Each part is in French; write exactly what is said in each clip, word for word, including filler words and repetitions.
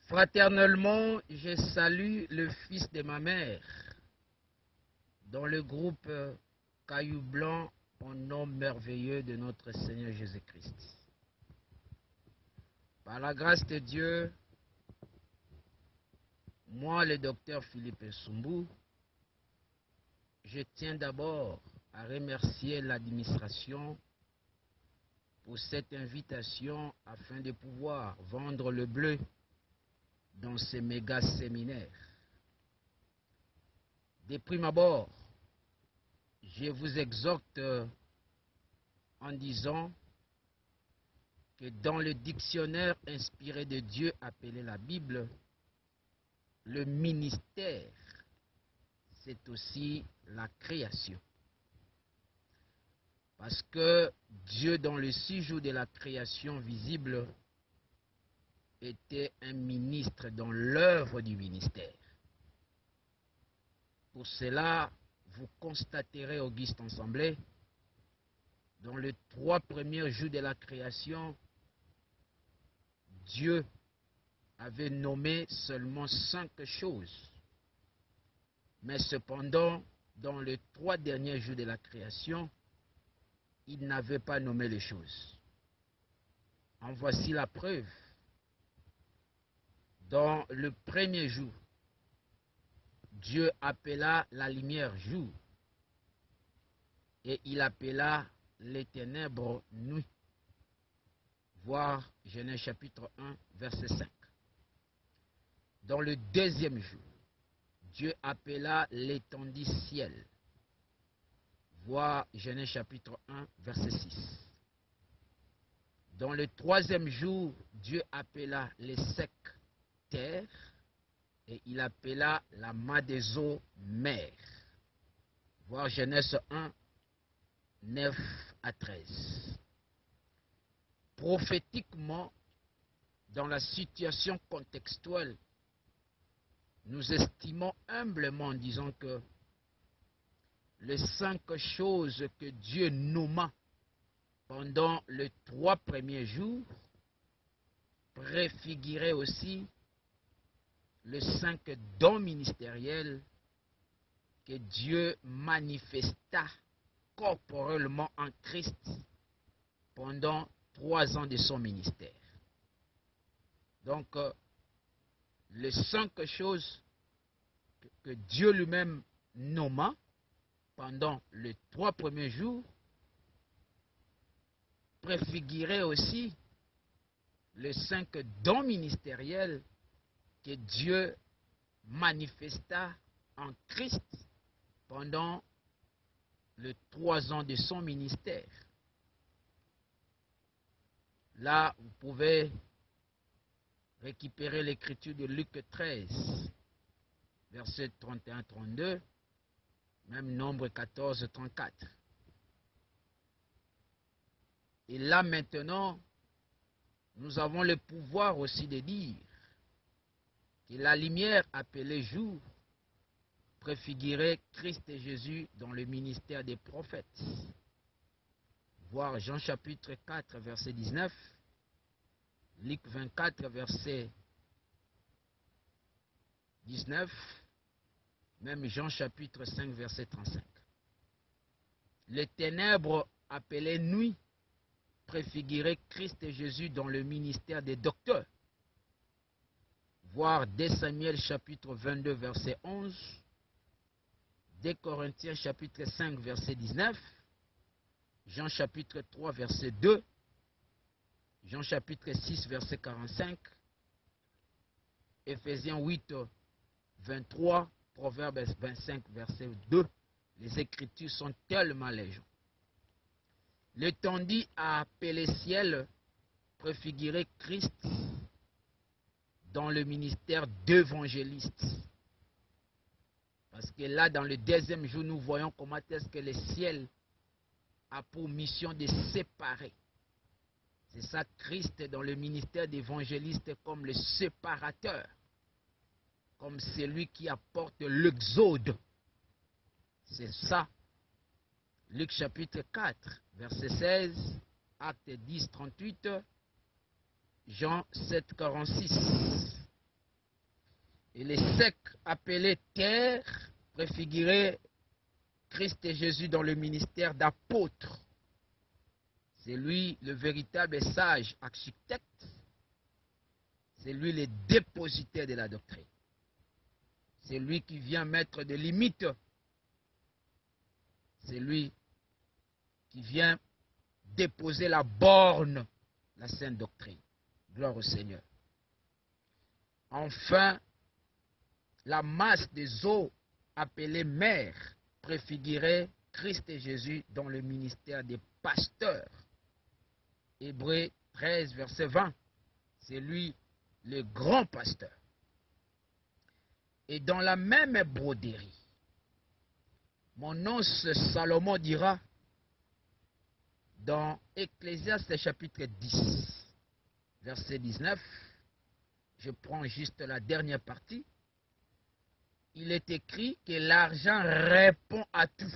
Fraternellement, je salue le fils de ma mère, dans le groupe Caillou Blanc, au nom merveilleux de notre Seigneur Jésus-Christ. Par la grâce de Dieu, moi, le docteur Philippe Nsumbu, je tiens d'abord à remercier l'administration pour cette invitation afin de pouvoir vendre le bleu dans ces méga séminaires. De prime abord, je vous exhorte en disant que dans le dictionnaire inspiré de Dieu appelé la Bible, le ministère, c'est aussi la création. Parce que Dieu, dans le six jours de la création visible, était un ministre dans l'œuvre du ministère. Pour cela, vous constaterez, Auguste Ensemblé, dans les trois premiers jours de la création, Dieu avait nommé seulement cinq choses. Mais cependant, dans les trois derniers jours de la création, il n'avait pas nommé les choses. En voici la preuve. Dans le premier jour, Dieu appela la lumière jour et il appela les ténèbres nuit. Voir Genèse chapitre un, verset cinq. Dans le deuxième jour, Dieu appela l'étendue ciel. Voir Genèse chapitre un, verset six. Dans le troisième jour, Dieu appela les secs terre et il appela la main des eaux mer. Voir Genèse un, neuf à treize. Prophétiquement, dans la situation contextuelle, nous estimons humblement en disant que les cinq choses que Dieu nomma pendant les trois premiers jours préfiguraient aussi les cinq dons ministériels que Dieu manifesta corporellement en Christ pendant trois ans de son ministère. Donc, euh, les cinq choses que, que Dieu lui-même nomma pendant les trois premiers jours préfiguraient aussi les cinq dons ministériels que Dieu manifesta en Christ pendant les trois ans de son ministère. Là, vous pouvez récupérer l'écriture de Luc treize, versets trente et un à trente-deux, même Nombre quatorze à trente-quatre. Et là maintenant, nous avons le pouvoir aussi de dire que la lumière appelée jour préfigurait Christ et Jésus dans le ministère des prophètes. Voir Jean chapitre quatre, verset dix-neuf, Luc vingt-quatre, verset dix-neuf, même Jean chapitre cinq, verset trente-cinq. Les ténèbres appelées nuit préfigurait Christ et Jésus dans le ministère des docteurs. Voir deux Samuel chapitre vingt-deux, verset onze, deux Corinthiens chapitre cinq, verset dix-neuf, Jean chapitre trois, verset deux, Jean chapitre six, verset quarante-cinq, Éphésiens huit, vingt-trois, Proverbes vingt-cinq, verset deux. Les Écritures sont tellement légion. L'étendue a appelé ciel préfigurait Christ dans le ministère d'évangéliste. Parce que là, dans le deuxième jour, nous voyons comment est-ce que le ciel a pour mission de séparer. C'est ça, Christ dans le ministère d'évangéliste comme le séparateur, comme celui qui apporte l'exode. C'est ça. Luc chapitre quatre, verset seize, Acte dix, trente-huit, Jean sept, quarante-six. Et les sectes appelés terre préfiguraient Christ et Jésus dans le ministère d'apôtre. C'est lui le véritable sage architecte. C'est lui le dépositaire de la doctrine. C'est lui qui vient mettre des limites. C'est lui qui vient déposer la borne, la sainte doctrine. Gloire au Seigneur. Enfin, la masse des eaux appelée mer préfigurait Christ et Jésus dans le ministère des pasteurs. Hébreux treize, verset vingt. C'est lui le grand pasteur. Et dans la même broderie, mon once Salomon dira dans Ecclésiaste chapitre dix, verset dix-neuf, je prends juste la dernière partie, il est écrit que l'argent répond à tout.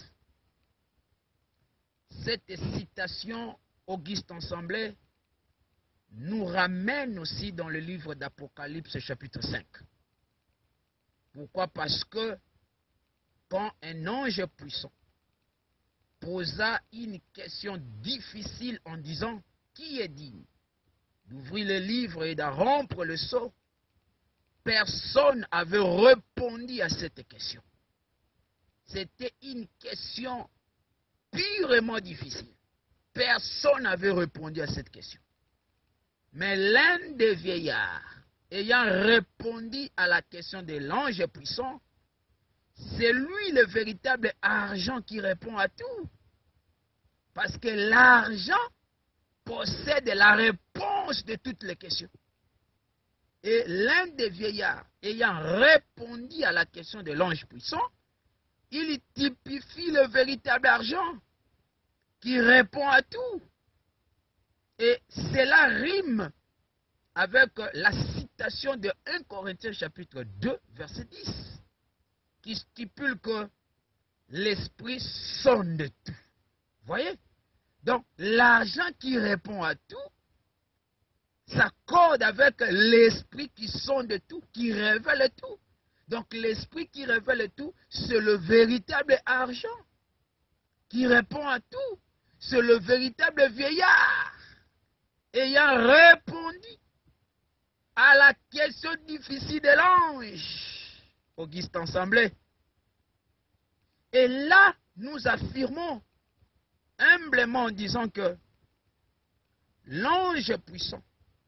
Cette citation, Auguste Ensemblé, nous ramène aussi dans le livre d'Apocalypse chapitre cinq. Pourquoi? Parce que quand un ange puissant posa une question difficile en disant « Qui est digne d'ouvrir le livre et de rompre le sceau ?» Personne n'avait répondu à cette question. C'était une question purement difficile. Personne n'avait répondu à cette question. Mais l'un des vieillards, ayant répondu à la question de l'ange puissant, c'est lui le véritable argent qui répond à tout. Parce que l'argent possède la réponse de toutes les questions. Et l'un des vieillards ayant répondu à la question de l'ange puissant, il typifie le véritable argent qui répond à tout. Et cela rime avec la citation de premier Corinthiens chapitre deux, verset dix, qui stipule que l'esprit sonde tout. Voyez? Donc, l'argent qui répond à tout s'accorde avec l'esprit qui sonde tout, qui révèle tout. Donc, l'esprit qui révèle tout, c'est le véritable argent qui répond à tout. C'est le véritable vieillard ayant répondu à la question difficile de l'ange. Auguste Ensemblé. Et là, nous affirmons humblement en disant que l'ange puissant,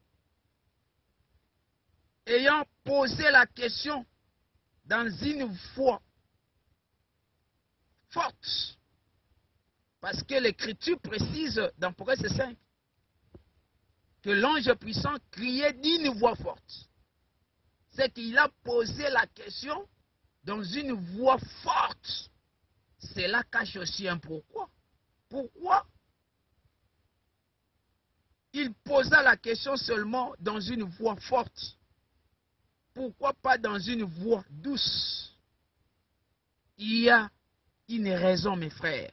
ayant posé la question dans une voix forte, parce que l'Écriture précise dans Proverbe cinq que l'ange puissant criait d'une voix forte. C'est qu'il a posé la question dans une voix forte. Cela cache aussi un pourquoi. Pourquoi il posa la question seulement dans une voix forte? Pourquoi pas dans une voix douce? Il y a une raison, mes frères.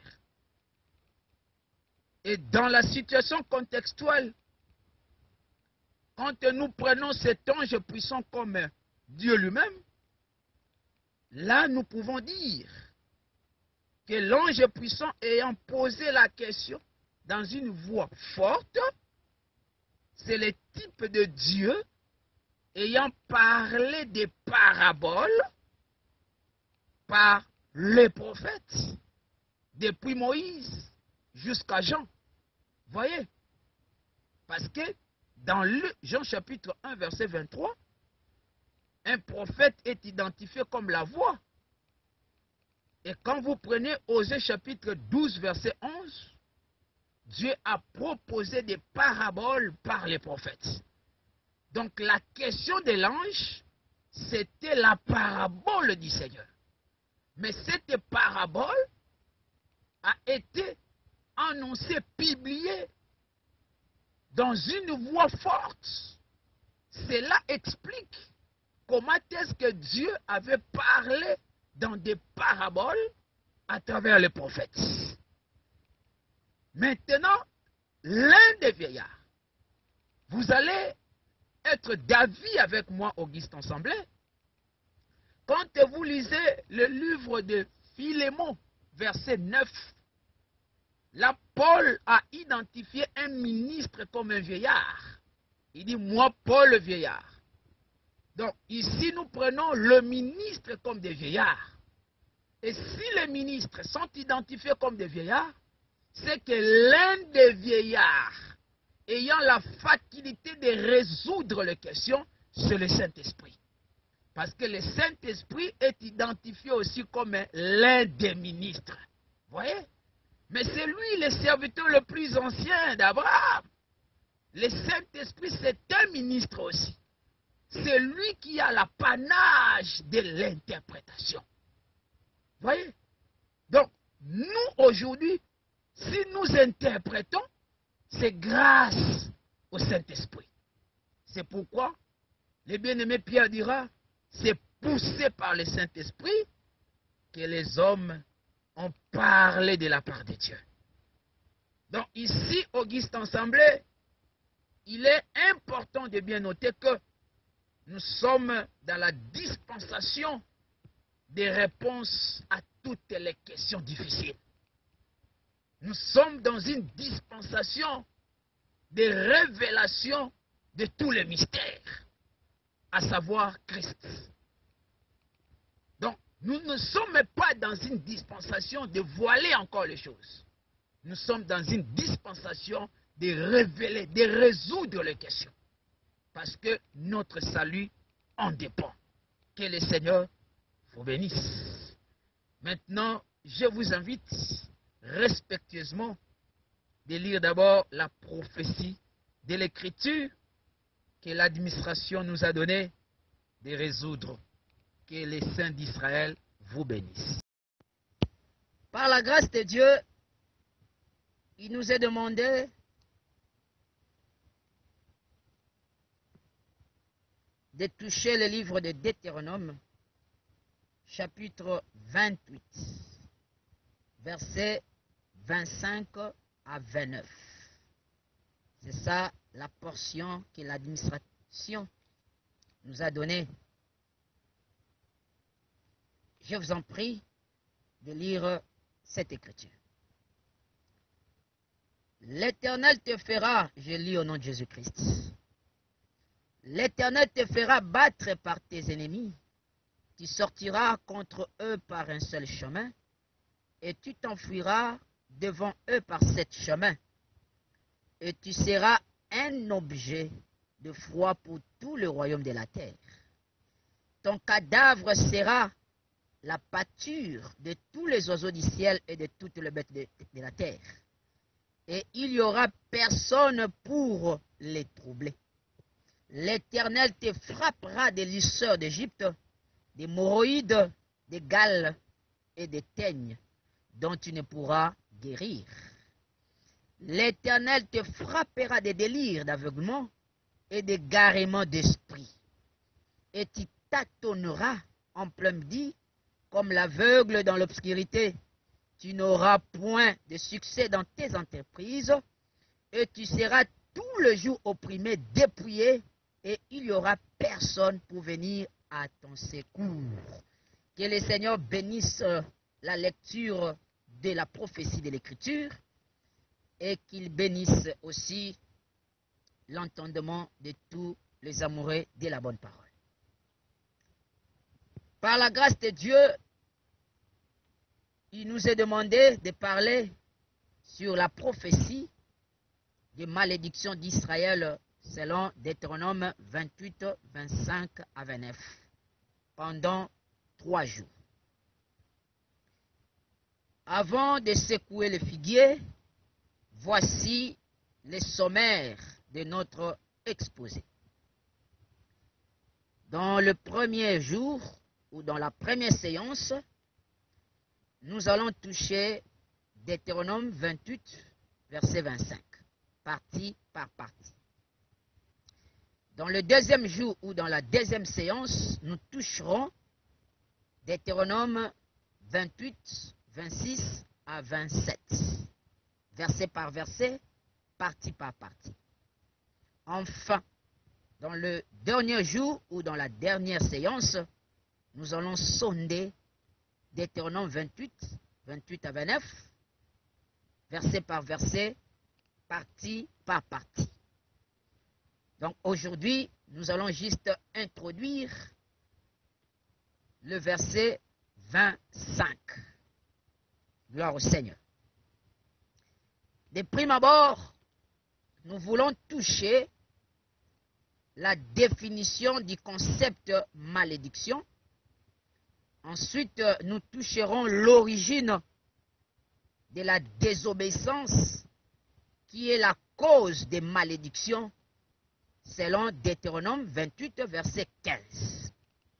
Et dans la situation contextuelle, quand nous prenons cet ange puissant comme Dieu lui-même, là nous pouvons dire que l'ange puissant ayant posé la question dans une voix forte, c'est le type de Dieu ayant parlé des paraboles par les prophètes, depuis Moïse jusqu'à Jean. Voyez? Parce que dans le Jean chapitre un, verset vingt-trois, un prophète est identifié comme la voix. Et quand vous prenez Osée chapitre douze, verset onze, Dieu a proposé des paraboles par les prophètes. Donc la question de l'ange, c'était la parabole du Seigneur. Mais cette parabole a été annoncée, publiée dans une voix forte. Cela explique comment est-ce que Dieu avait parlé dans des paraboles à travers les prophètes. Maintenant, l'un des vieillards, vous allez être d'avis avec moi, Auguste Ensemblé, quand vous lisez le livre de Philémon, verset neuf, là, Paul a identifié un ministre comme un vieillard. Il dit, moi, Paul, le vieillard. Donc, ici, nous prenons le ministre comme des vieillards. Et si les ministres sont identifiés comme des vieillards, c'est que l'un des vieillards ayant la faculté de résoudre les questions, c'est le Saint-Esprit. Parce que le Saint-Esprit est identifié aussi comme l'un des ministres. Vous voyez? Mais c'est lui le serviteur le plus ancien d'Abraham. Le Saint-Esprit, c'est un ministre aussi. C'est lui qui a l'apanage de l'interprétation. Vous voyez? Donc, nous, aujourd'hui, si nous interprétons, c'est grâce au Saint-Esprit. C'est pourquoi le bien-aimé Pierre dira, c'est poussé par le Saint-Esprit que les hommes ont parlé de la part de Dieu. Donc ici, Auguste Ensemblé, il est important de bien noter que nous sommes dans la dispensation des réponses à toutes les questions difficiles. Nous sommes dans une dispensation de révélation de tous les mystères, à savoir Christ. Donc, nous ne sommes pas dans une dispensation de voiler encore les choses. Nous sommes dans une dispensation de révéler, de résoudre les questions. Parce que notre salut en dépend. Que le Seigneur vous bénisse. Maintenant, je vous invite respectueusement de lire d'abord la prophétie de l'Écriture que l'administration nous a donnée de résoudre. Que les saints d'Israël vous bénissent. Par la grâce de Dieu, il nous est demandé de toucher le livre de Deutéronome, chapitre vingt-huit, versets vingt-cinq à vingt-neuf. C'est ça la portion que l'administration nous a donnée. Je vous en prie de lire cette écriture. L'Éternel te fera, je lis au nom de Jésus-Christ, l'Éternel te fera battre par tes ennemis. Tu sortiras contre eux par un seul chemin, et tu t'enfuiras devant eux par sept chemins. Et tu seras un objet de froid pour tout le royaume de la terre. Ton cadavre sera la pâture de tous les oiseaux du ciel et de toutes les bêtes de, de la terre. Et il n'y aura personne pour les troubler. L'Éternel te frappera des lisseurs d'Égypte, des moroïdes, des galles et des teignes, dont tu ne pourras guérir. L'Éternel te frappera des délires d'aveuglement et des garements d'esprit. Et tu tâtonneras en plein midi comme l'aveugle dans l'obscurité. Tu n'auras point de succès dans tes entreprises et tu seras tout le jour opprimé, dépouillé, et il n'y aura personne pour venir à ton secours. Que le Seigneur bénisse la lecture de la prophétie de l'Écriture et qu'il bénisse aussi l'entendement de tous les amoureux de la bonne parole. Par la grâce de Dieu, il nous est demandé de parler sur la prophétie de malédiction d'Israël selon Deutéronome vingt-huit, vingt-cinq à vingt-neuf pendant trois jours. Avant de secouer le figuier, voici le sommaire de notre exposé. Dans le premier jour, ou dans la première séance, nous allons toucher Deutéronome vingt-huit, verset vingt-cinq, partie par partie. Dans le deuxième jour, ou dans la deuxième séance, nous toucherons Deutéronome vingt-huit, vingt-six à vingt-sept, verset par verset, partie par partie. Enfin, dans le dernier jour ou dans la dernière séance, nous allons sonder Deutéronome vingt-huit, vingt-huit à vingt-neuf, verset par verset, partie par partie. Donc aujourd'hui, nous allons juste introduire le verset vingt-cinq. Gloire au Seigneur. De prime abord, nous voulons toucher la définition du concept malédiction. Ensuite, nous toucherons l'origine de la désobéissance qui est la cause des malédictions selon Deutéronome vingt-huit, verset quinze.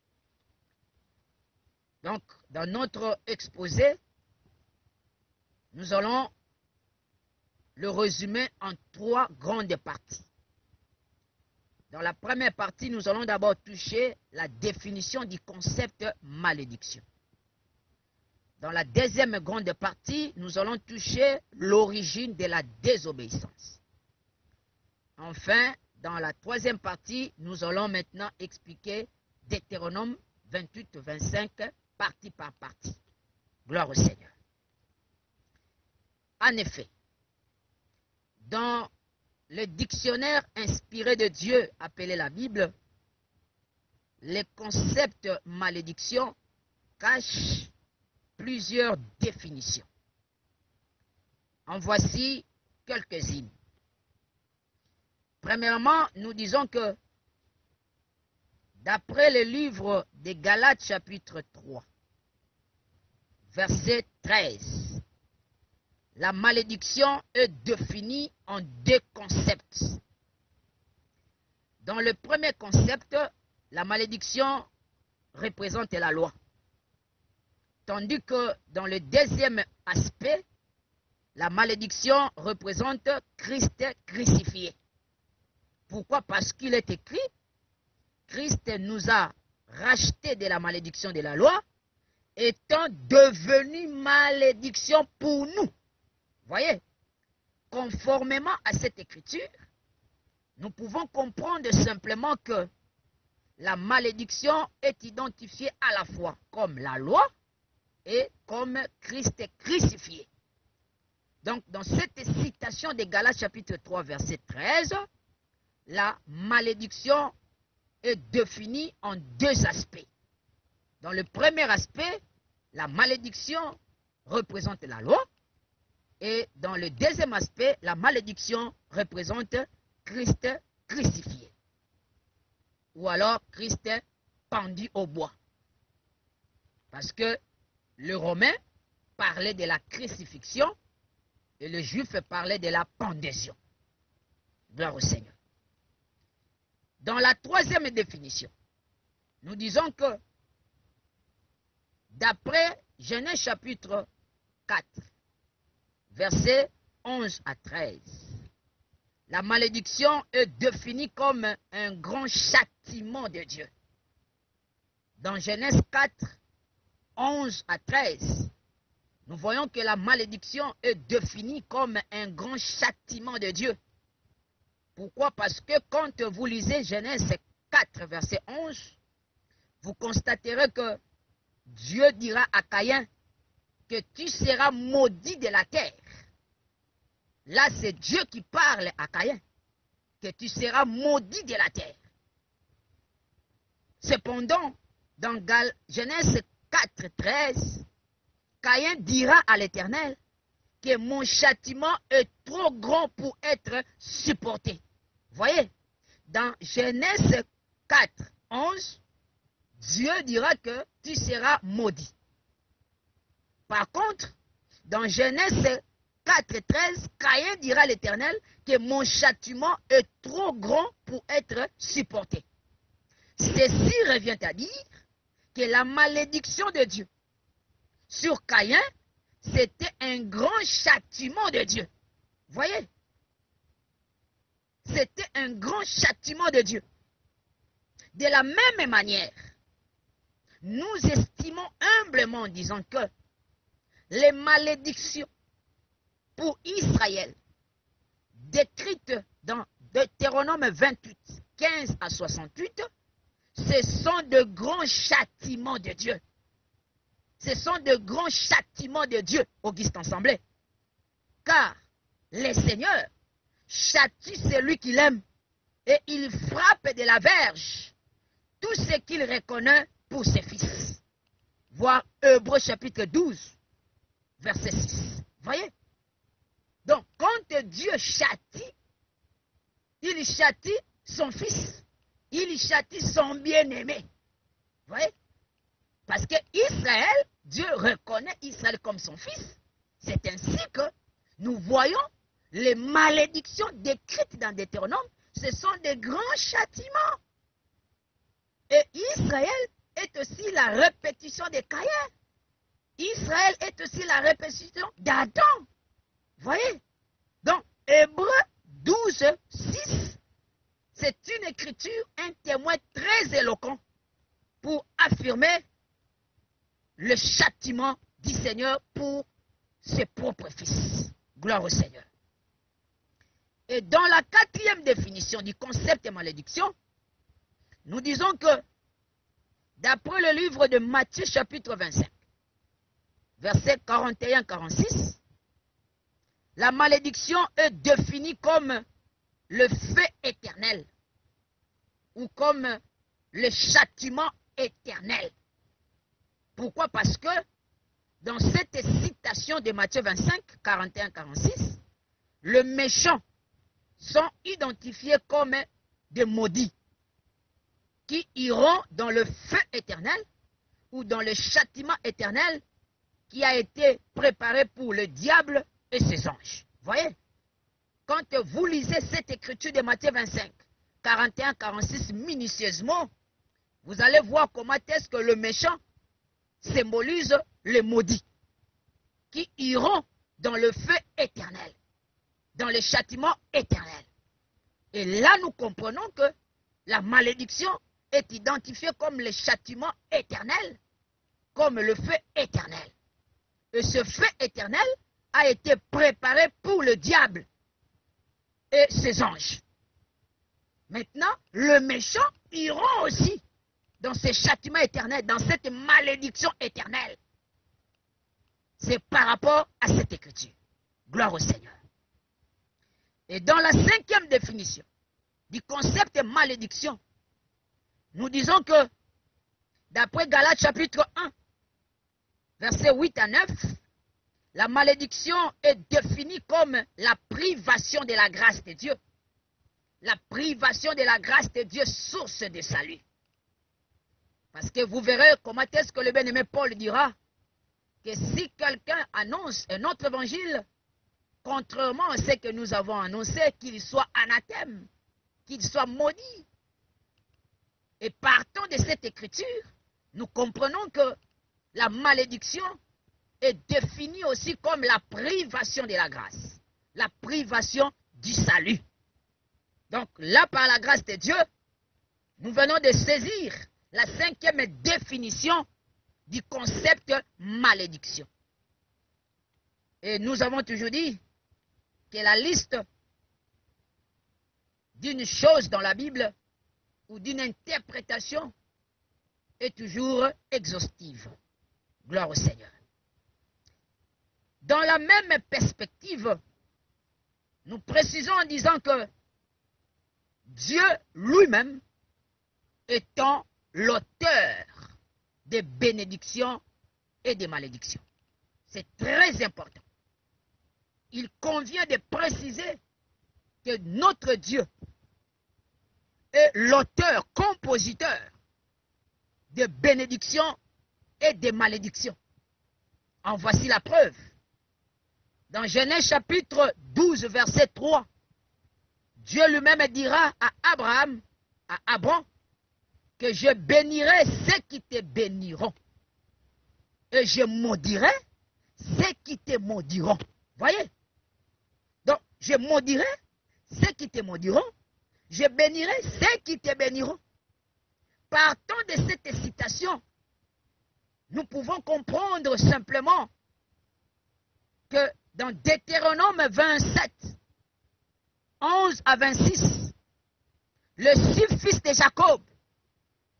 Donc, dans notre exposé, nous allons le résumer en trois grandes parties. Dans la première partie, nous allons d'abord toucher la définition du concept malédiction. Dans la deuxième grande partie, nous allons toucher l'origine de la désobéissance. Enfin, dans la troisième partie, nous allons maintenant expliquer Deutéronome vingt-huit, vingt-cinq, partie par partie. Gloire au Seigneur. En effet, dans le dictionnaire inspiré de Dieu appelé la Bible, le concept malédiction cache plusieurs définitions. En voici quelques-unes. Premièrement, nous disons que d'après le livre des Galates chapitre trois, verset treize, la malédiction est définie en deux concepts. Dans le premier concept, la malédiction représente la loi. Tandis que dans le deuxième aspect, la malédiction représente Christ crucifié. Pourquoi? Parce qu'il est écrit, Christ nous a rachetés de la malédiction de la loi, étant devenu malédiction pour nous. Voyez, conformément à cette écriture, nous pouvons comprendre simplement que la malédiction est identifiée à la fois comme la loi et comme Christ crucifié. Donc, dans cette citation de Galates chapitre trois, verset treize, la malédiction est définie en deux aspects. Dans le premier aspect, la malédiction représente la loi. Et dans le deuxième aspect, la malédiction représente Christ crucifié. Ou alors Christ pendu au bois. Parce que le Romain parlait de la crucifixion et le Juif parlait de la pendaison. Gloire au Seigneur. Dans la troisième définition, nous disons que d'après Genèse chapitre quatre, versets onze à treize, la malédiction est définie comme un grand châtiment de Dieu. Dans Genèse quatre, onze à treize, nous voyons que la malédiction est définie comme un grand châtiment de Dieu. Pourquoi? Parce que quand vous lisez Genèse quatre, verset onze, vous constaterez que Dieu dira à Caïn que tu seras maudit de la terre. Là, c'est Dieu qui parle à Caïn, que tu seras maudit de la terre. Cependant, dans Genèse quatre, treize, Caïn dira à l'Éternel que mon châtiment est trop grand pour être supporté. Voyez, dans Genèse quatre, onze, Dieu dira que tu seras maudit. Par contre, dans Genèse quatre, treize, Caïn dira à l'Éternel que mon châtiment est trop grand pour être supporté. Ceci revient à dire que la malédiction de Dieu sur Caïn, c'était un grand châtiment de Dieu. Voyez? C'était un grand châtiment de Dieu. De la même manière, nous estimons humblement en disant que les malédictions pour Israël, décrites dans Deutéronome vingt-huit, quinze à soixante-huit, ce sont de grands châtiments de Dieu. Ce sont de grands châtiments de Dieu, Augustin Semblé. Car le Seigneur châtie celui qu'il aime et il frappe de la verge tout ce qu'il reconnaît pour ses fils. Voir Hébreux chapitre douze, verset six. Voyez? Donc, quand Dieu châtie, il châtie son fils. Il châtie son bien-aimé. Voyez? Parce que Israël, Dieu reconnaît Israël comme son fils. C'est ainsi que nous voyons les malédictions décrites dans Deutéronome. Ce sont des grands châtiments. Et Israël est aussi la répétition de Caïn. Israël est aussi la répétition d'Adam. Voyez? Donc, Hébreux douze, six, c'est une écriture, un témoin très éloquent pour affirmer le châtiment du Seigneur pour ses propres fils. Gloire au Seigneur. Et dans la quatrième définition du concept de malédiction, nous disons que, d'après le livre de Matthieu chapitre vingt-cinq, versets quarante et un à quarante-six, la malédiction est définie comme le feu éternel ou comme le châtiment éternel. Pourquoi? Parce que dans cette citation de Matthieu vingt-cinq, quarante et un à quarante-six, les méchants sont identifiés comme des maudits qui iront dans le feu éternel ou dans le châtiment éternel qui a été préparé pour le diable et ses anges. Voyez? Quand vous lisez cette écriture de Matthieu vingt-cinq, quarante et un à quarante-six minutieusement, vous allez voir comment est-ce que le méchant symbolise les maudits qui iront dans le feu éternel, dans le châtiment éternel. Et là, nous comprenons que la malédiction est identifiée comme le châtiment éternel, comme le feu éternel. Et ce feu éternel a été préparé pour le diable et ses anges. Maintenant, le méchant ira aussi dans ce châtiment éternel, dans cette malédiction éternelle. C'est par rapport à cette écriture. Gloire au Seigneur. Et dans la cinquième définition du concept de malédiction, nous disons que, d'après Galates chapitre un, versets huit à neuf, la malédiction est définie comme la privation de la grâce de Dieu. La privation de la grâce de Dieu, source de salut. Parce que vous verrez comment est-ce que le bien-aimé Paul dira que si quelqu'un annonce un autre évangile, contrairement à ce que nous avons annoncé, qu'il soit anathème, qu'il soit maudit. Et partant de cette écriture, nous comprenons que la malédiction est définie aussi comme la privation de la grâce, la privation du salut. Donc là, par la grâce de Dieu, nous venons de saisir la cinquième définition du concept malédiction. Et nous avons toujours dit que la liste d'une chose dans la Bible ou d'une interprétation est toujours exhaustive. Gloire au Seigneur. Dans la même perspective, nous précisons en disant que Dieu lui-même étant l'auteur des bénédictions et des malédictions. C'est très important. Il convient de préciser que notre Dieu est l'auteur, compositeur des bénédictions et des malédictions. En voici la preuve. Dans Genèse chapitre douze, verset trois, Dieu lui-même dira à Abraham, à Abram, que je bénirai ceux qui te béniront. Et je maudirai ceux qui te maudiront. Voyez? Donc, je maudirai ceux qui te maudiront. Je bénirai ceux qui te béniront. Partant de cette citation, nous pouvons comprendre simplement que dans Deutéronome vingt-sept, onze à vingt-six, le six fils de Jacob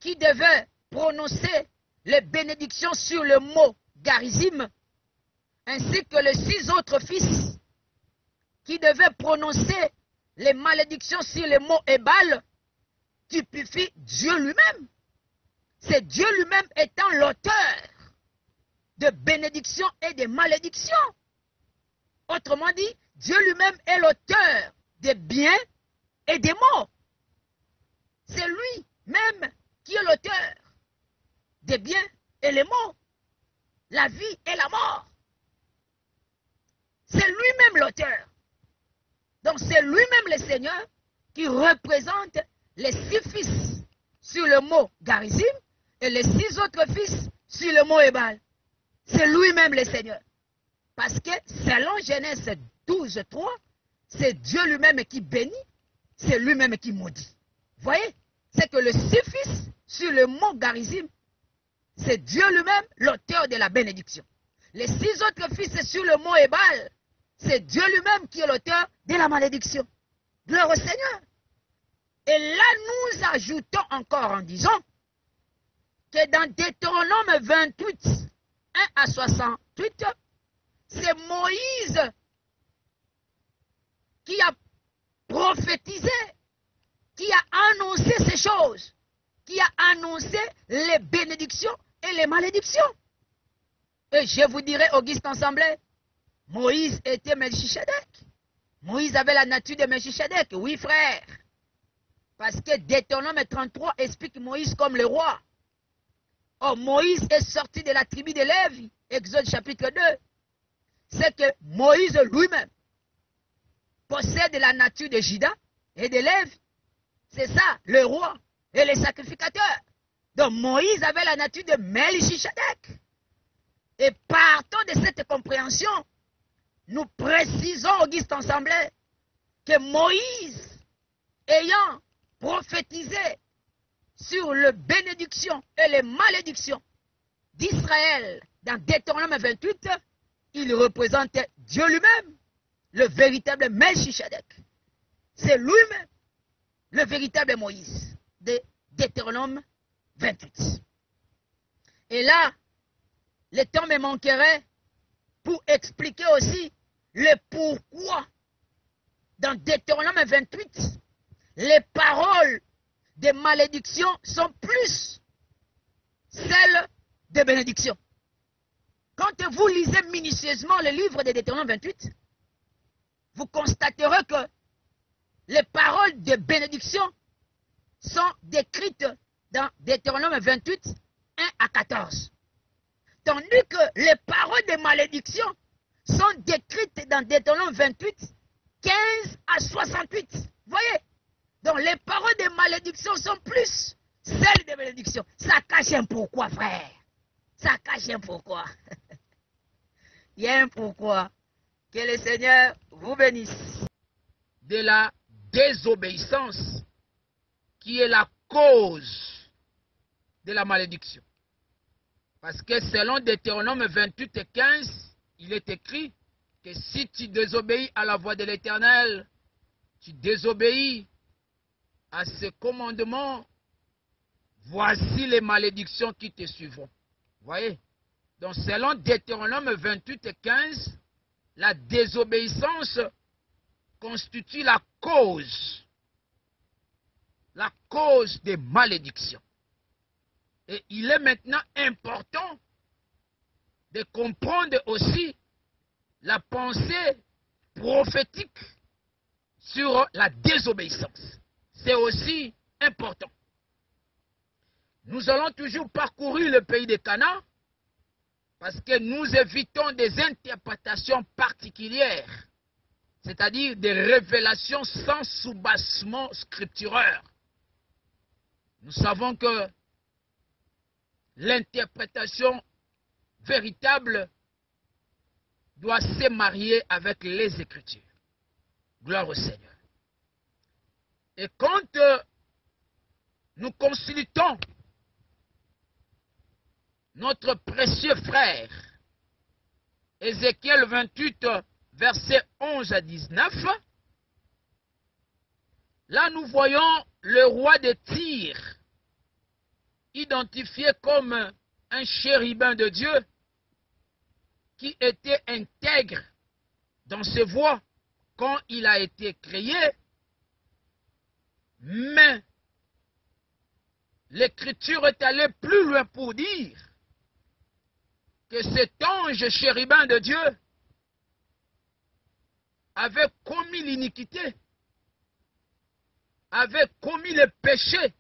qui devait prononcer les bénédictions sur le mot Garizim, ainsi que les six autres fils qui devaient prononcer les malédictions sur le mot Ebal, typifie Dieu lui-même. C'est Dieu lui-même étant l'auteur de bénédictions et de malédictions. Autrement dit, Dieu lui-même est l'auteur des biens et des maux. C'est lui-même qui est l'auteur des biens et les maux, la vie et la mort. C'est lui-même l'auteur. Donc c'est lui-même le Seigneur qui représente les six fils sur le mot Garizim et les six autres fils sur le mot Ebal. C'est lui-même le Seigneur. Parce que selon Genèse douze, trois, c'est Dieu lui-même qui bénit, c'est lui-même qui maudit. Vous voyez? C'est que le six fils sur le mot Garizim, c'est Dieu lui-même l'auteur de la bénédiction. Les six autres fils sur le mot Ebal, c'est Dieu lui-même qui est l'auteur de la malédiction. Gloire au Seigneur. Et là, nous ajoutons encore en disant que dans Deutéronome vingt-huit, un à soixante-huit, c'est Moïse qui a prophétisé, qui a annoncé ces choses, qui a annoncé les bénédictions et les malédictions. Et je vous dirai, Auguste Ensemblé, Moïse était Melchisedec. Moïse avait la nature de Melchisedec, oui frère. Parce que Deutéronome trente-trois explique Moïse comme le roi. Or, Moïse est sorti de la tribu de Lévi, Exode chapitre deux. C'est que Moïse lui-même possède la nature de Juda et de Lévi. C'est ça, le roi et les sacrificateurs. Donc Moïse avait la nature de Melchisedec. Et partant de cette compréhension, nous précisons, Auguste Ensemblé, que Moïse, ayant prophétisé sur les bénédictions et les malédictions d'Israël dans Deutéronome vingt-huit, il représente Dieu lui-même, le véritable Melchisedec. C'est lui-même le véritable Moïse de Deutéronome vingt-huit. Et là, le temps me manquerait pour expliquer aussi le pourquoi dans Deutéronome vingt-huit, les paroles de malédiction sont plus celles de bénédiction. Quand vous lisez minutieusement le livre de Deutéronome vingt-huit, vous constaterez que les paroles de bénédiction sont décrites dans Deutéronome vingt-huit, un à quatorze. Tandis que les paroles de malédiction sont décrites dans Deutéronome vingt-huit, quinze à soixante-huit. Vous voyez? Donc les paroles de malédiction sont plus celles de bénédiction. Ça cache un pourquoi, frère. Ça cache un pourquoi. Il y a un pourquoi. Que le Seigneur vous bénisse. De la désobéissance qui est la cause de la malédiction. Parce que selon Deutéronome vingt-huit et quinze, il est écrit que si tu désobéis à la voix de l'Éternel, tu désobéis à ses commandements, voici les malédictions qui te suivront. Vous voyez? Donc selon Deutéronome vingt-huit et quinze, la désobéissance constitue la cause, la cause des malédictions. Et il est maintenant important de comprendre aussi la pensée prophétique sur la désobéissance. C'est aussi important. Nous allons toujours parcourir le pays de Canaan parce que nous évitons des interprétations particulières, c'est-à-dire des révélations sans soubassement scripturaire. Nous savons que l'interprétation véritable doit se marier avec les Écritures. Gloire au Seigneur. Et quand euh, nous consultons notre précieux frère, Ézéchiel vingt-huit, versets onze à dix-neuf, là nous voyons le roi de Tyr identifié comme un chérubin de Dieu qui était intègre dans ses voies quand il a été créé, mais l'Écriture est allée plus loin pour dire que cet ange chérubin de Dieu avait commis l'iniquité, avait commis le péché.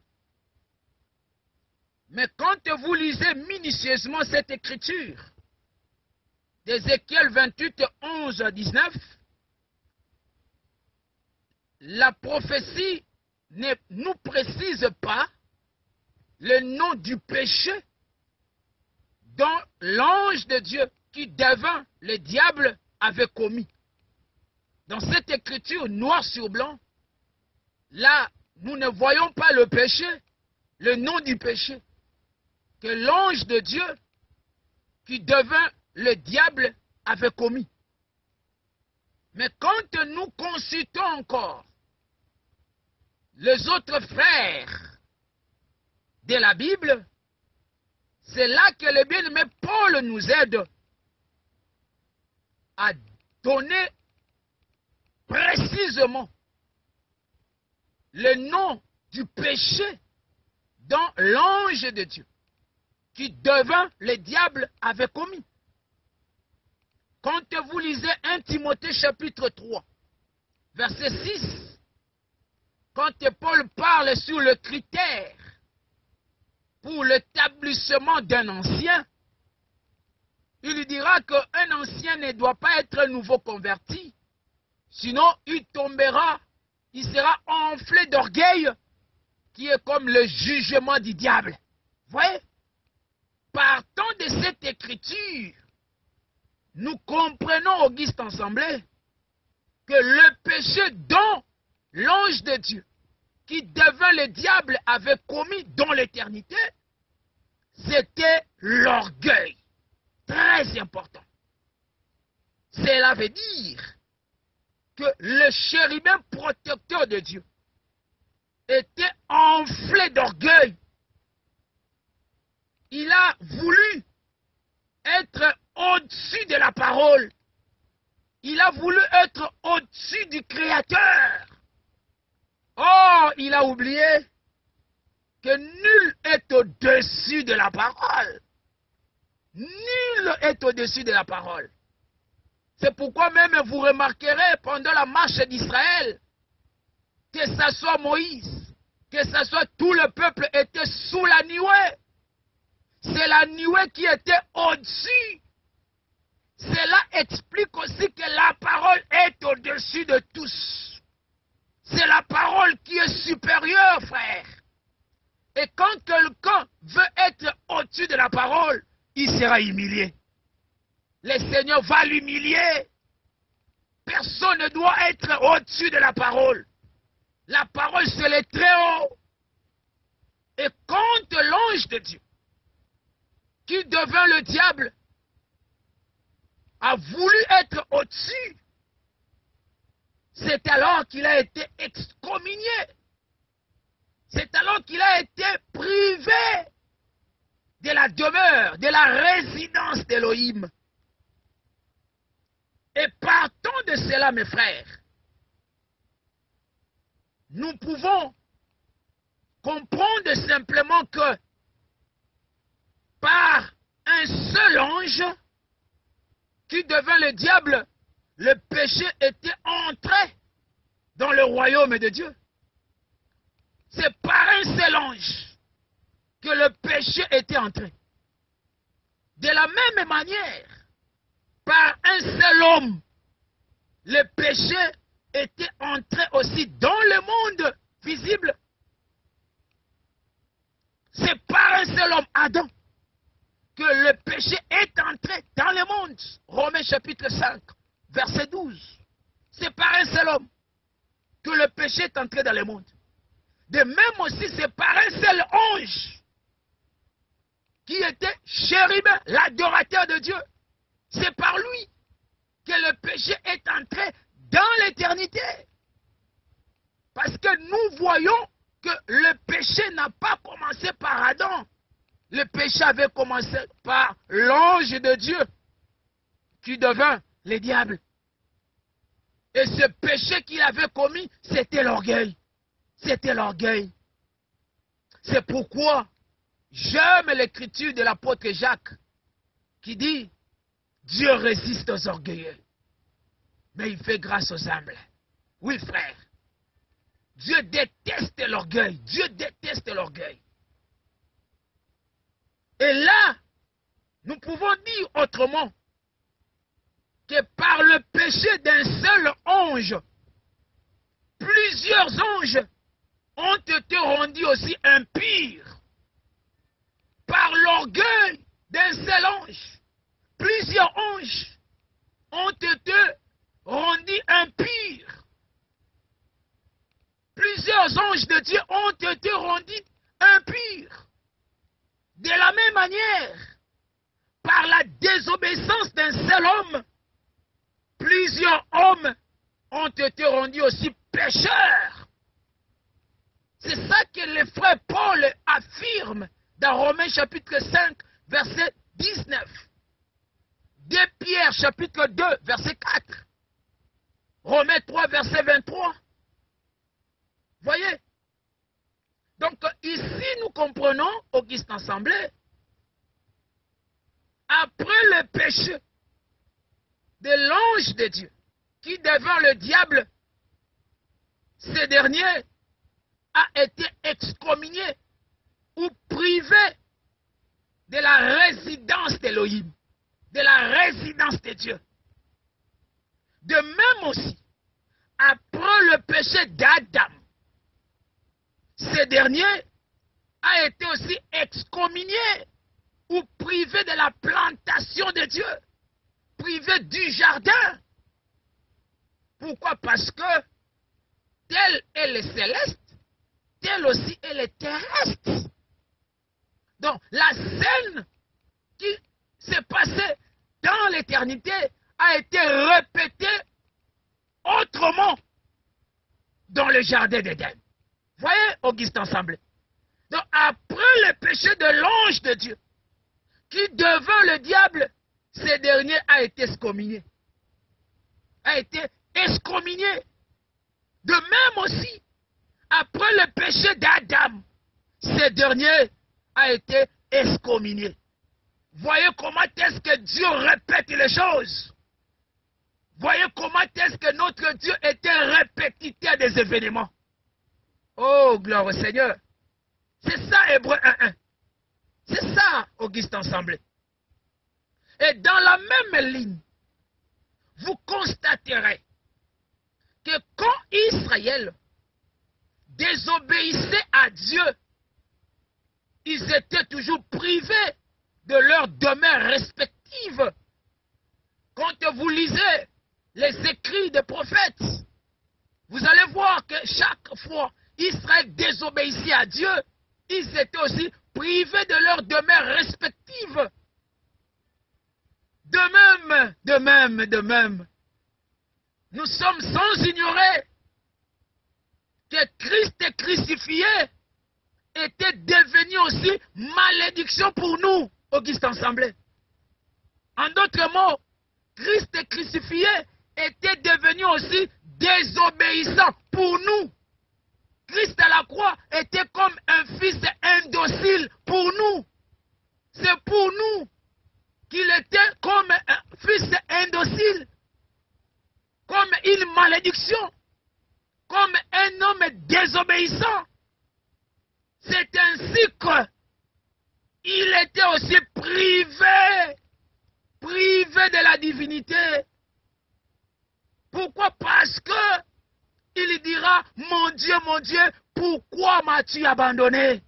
Mais quand vous lisez minutieusement cette écriture, d'Ézéchiel vingt-huit, onze à dix-neuf, la prophétie ne nous précise pas le nom du péché dont l'ange de Dieu qui devint le diable avait commis. Dans cette écriture noir sur blanc, là, nous ne voyons pas le péché, le nom du péché que l'ange de Dieu qui devint le diable avait commis. Mais quand nous consultons encore les autres frères de la Bible, c'est là que le bien-aimé Paul nous aide à donner précisément le nom du péché dont l'ange de Dieu qui devint le diable avait commis. Quand vous lisez un Timothée chapitre trois, verset six, quand Paul parle sur le critère pour l'établissement d'un ancien, il dira qu'un ancien ne doit pas être nouveau converti, sinon il tombera, il sera enflé d'orgueil, qui est comme le jugement du diable. Vous voyez? Partant de cette écriture, nous comprenons, Auguste Ensemblé, que le péché dont l'ange de Dieu, qui devint le diable, avait commis dans l'éternité, c'était l'orgueil. Très important. Cela veut dire que le chérubin protecteur de Dieu était enflé d'orgueil. Il a voulu être au-dessus de la parole. Il a voulu être au-dessus du Créateur. Or, il a oublié que nul est au-dessus de la parole. Nul est au-dessus de la parole. C'est pourquoi même vous remarquerez pendant la marche d'Israël, que ce soit Moïse, que ce soit tout le peuple était sous la nuée. C'est la nuée qui était au-dessus. Cela explique aussi que la parole est au-dessus de tous. C'est la parole qui est supérieure, frère. Et quand quelqu'un veut être au-dessus de la parole, il sera humilié. Le Seigneur va l'humilier. Personne ne doit être au-dessus de la parole. La parole, c'est le très haut. Et quand l'ange de Dieu, qui devint le diable, a voulu être au-dessus, c'est alors qu'il a été excommunié. C'est alors qu'il a été privé de la demeure, de la résidence d'Élohim. Et partant de cela, mes frères, nous pouvons comprendre simplement que par un seul ange qui devint le diable, le péché était entré dans le royaume de Dieu. C'est par un seul ange que le péché était entré. De la même manière, par un seul homme, le péché était entré aussi dans le monde visible. C'est par un seul homme, Adam, que le péché est entré dans le monde. Romains chapitre cinq, verset douze. C'est par un seul homme que le péché est entré dans le monde. De même aussi, c'est par un seul ange qui était chérubin, l'adorateur de Dieu. C'est par lui que le péché est entré dans l'éternité. Parce que nous voyons que le péché n'a pas commencé par Adam, le péché avait commencé par l'ange de Dieu qui devint le diable. Et ce péché qu'il avait commis, c'était l'orgueil. C'était l'orgueil. C'est pourquoi j'aime l'écriture de l'apôtre Jacques qui dit « Dieu résiste aux orgueilleux, mais il fait grâce aux humbles. » Oui, frère. Dieu déteste l'orgueil. Dieu déteste l'orgueil. Et là, nous pouvons dire autrement que par le péché d'un seul ange, plusieurs anges ont été rendus aussi impurs. Par l'orgueil d'un seul ange, plusieurs anges ont été rendus impurs. Plusieurs anges de Dieu ont été rendus impurs. De la même manière, par la désobéissance d'un seul homme, plusieurs hommes ont été rendus aussi pécheurs. C'est ça que le frère Paul affirme dans Romains chapitre cinq, verset dix-neuf. deux Pierre chapitre deux, verset quatre. Romains trois, verset vingt-trois. Voyez? Donc ici nous comprenons, Auguste Assemblée, après le péché de l'ange de Dieu qui devint le diable, ce dernier a été excommunié ou privé de la résidence d'Élohim, de la résidence de Dieu. De même aussi, après le péché d'Adam, ce dernier a été aussi excommunié ou privé de la plantation de Dieu, privé du jardin. Pourquoi? Parce que tel est le céleste, tel aussi est le terrestre. Donc la scène qui s'est passée dans l'éternité a été répétée autrement dans le jardin d'Éden. Voyez, Auguste Assemblée. Donc après le péché de l'ange de Dieu, qui devint le diable, ce dernier a été excommunié. A été excommunié. De même aussi, après le péché d'Adam, ce dernier a été excommunié. Voyez comment est-ce que Dieu répète les choses. Voyez comment est-ce que notre Dieu était répétiteur des événements. Oh, gloire au Seigneur. C'est ça, Hébreux un un. C'est ça, Auguste Assemblée. Et dans la même ligne, vous constaterez que quand Israël désobéissait à Dieu, ils étaient toujours privés de leurs demeures respectives. Quand vous lisez les écrits des prophètes, vous allez voir que chaque fois Israël désobéissait à Dieu, ils étaient aussi privés de leurs demeures respectives. De même, de même, de même, nous sommes sans ignorer que Christ crucifié était devenu aussi malédiction pour nous, Auguste Assemblée. En d'autres mots, Christ crucifié était devenu aussi désobéissant pour nous. Christ à la croix était comme un fils indocile pour nous. C'est pour nous qu'il était comme un fils indocile, comme une malédiction, comme un homme désobéissant. C'est ainsi qu'il était aussi privé, privé de la divinité. Pourquoi? Parce que il dira, mon Dieu, mon Dieu, pourquoi m'as-tu abandonné?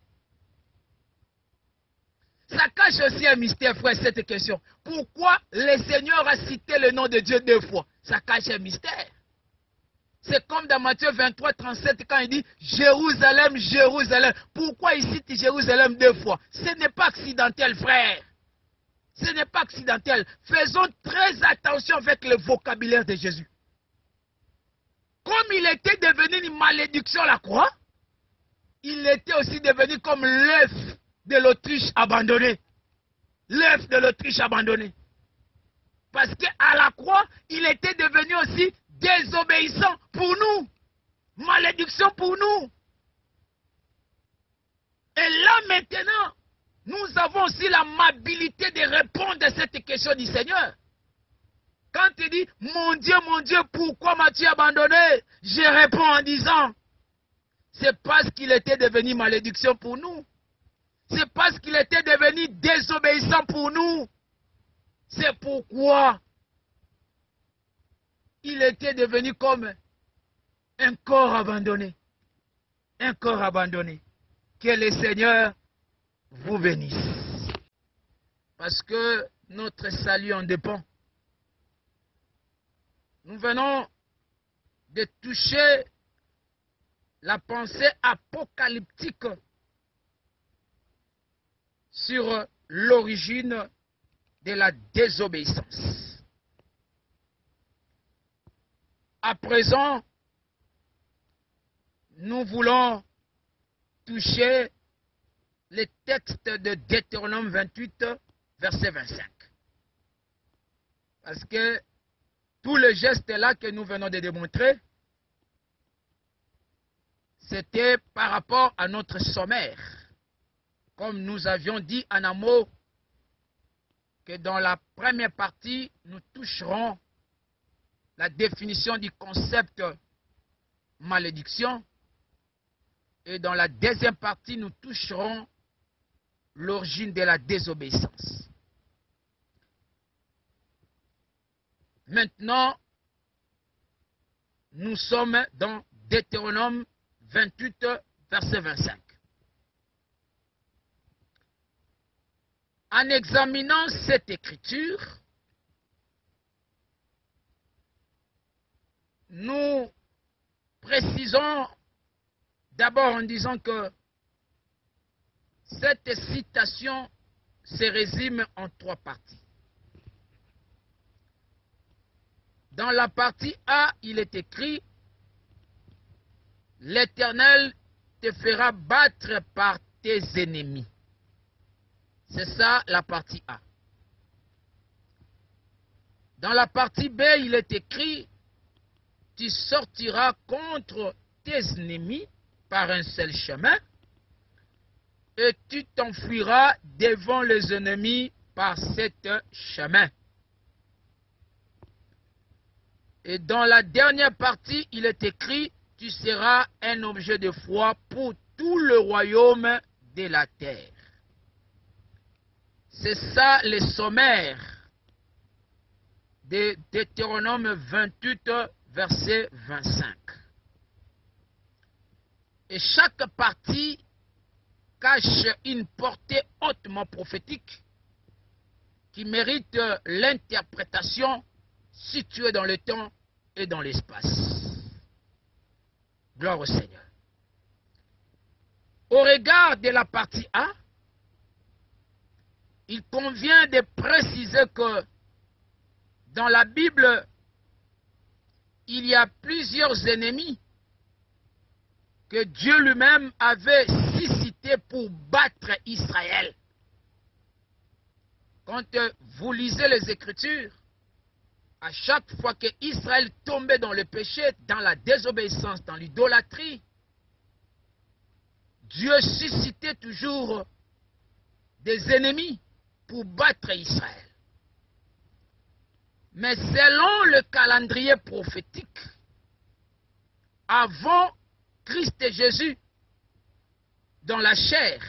Ça cache aussi un mystère, frère, cette question. Pourquoi le Seigneur a cité le nom de Dieu deux fois? Ça cache un mystère. C'est comme dans Matthieu vingt-trois, trente-sept, quand il dit, Jérusalem, Jérusalem. Pourquoi il cite Jérusalem deux fois? Ce n'est pas accidentel, frère. Ce n'est pas accidentel. Faisons très attention avec le vocabulaire de Jésus. Comme il était devenu une malédiction à la croix, il était aussi devenu comme l'œuf de l'Autriche abandonné. L'œuf de l'Autriche abandonné. Parce qu'à la croix, il était devenu aussi désobéissant pour nous. Malédiction pour nous. Et là maintenant, nous avons aussi l'amabilité de répondre à cette question du Seigneur. Quand il dit, mon Dieu, mon Dieu, pourquoi m'as-tu abandonné? Je réponds en disant, c'est parce qu'il était devenu malédiction pour nous. C'est parce qu'il était devenu désobéissant pour nous. C'est pourquoi il était devenu comme un corps abandonné. Un corps abandonné. Que le Seigneur vous bénisse. Parce que notre salut en dépend. Nous venons de toucher la pensée apocalyptique sur l'origine de la désobéissance. À présent, nous voulons toucher les textes de Deutéronome vingt-huit, verset vingt-cinq. Parce que tout le geste là que nous venons de démontrer, c'était par rapport à notre sommaire. Comme nous avions dit en un mot, que dans la première partie, nous toucherons la définition du concept malédiction. Et dans la deuxième partie, nous toucherons l'origine de la désobéissance. Maintenant, nous sommes dans Deutéronome vingt-huit, verset vingt-cinq. En examinant cette écriture, nous précisons d'abord en disant que cette citation se résume en trois parties. Dans la partie A, il est écrit « L'Éternel te fera battre par tes ennemis ». C'est ça la partie A. Dans la partie B, il est écrit « Tu sortiras contre tes ennemis par un seul chemin et tu t'enfuiras devant les ennemis par cet chemin. » Et dans la dernière partie, il est écrit « Tu seras un objet de foi pour tout le royaume de la terre. » C'est ça le sommaire de Deutéronome vingt-huit, verset vingt-cinq. Et chaque partie cache une portée hautement prophétique qui mérite l'interprétation située dans le temps et dans l'espace. Gloire au Seigneur. Au regard de la partie A, il convient de préciser que dans la Bible, il y a plusieurs ennemis que Dieu lui-même avait suscités pour battre Israël. Quand vous lisez les Écritures, à chaque fois que Israël tombait dans le péché, dans la désobéissance, dans l'idolâtrie, Dieu suscitait toujours des ennemis pour battre Israël. Mais selon le calendrier prophétique, avant Christ Jésus, dans la chair,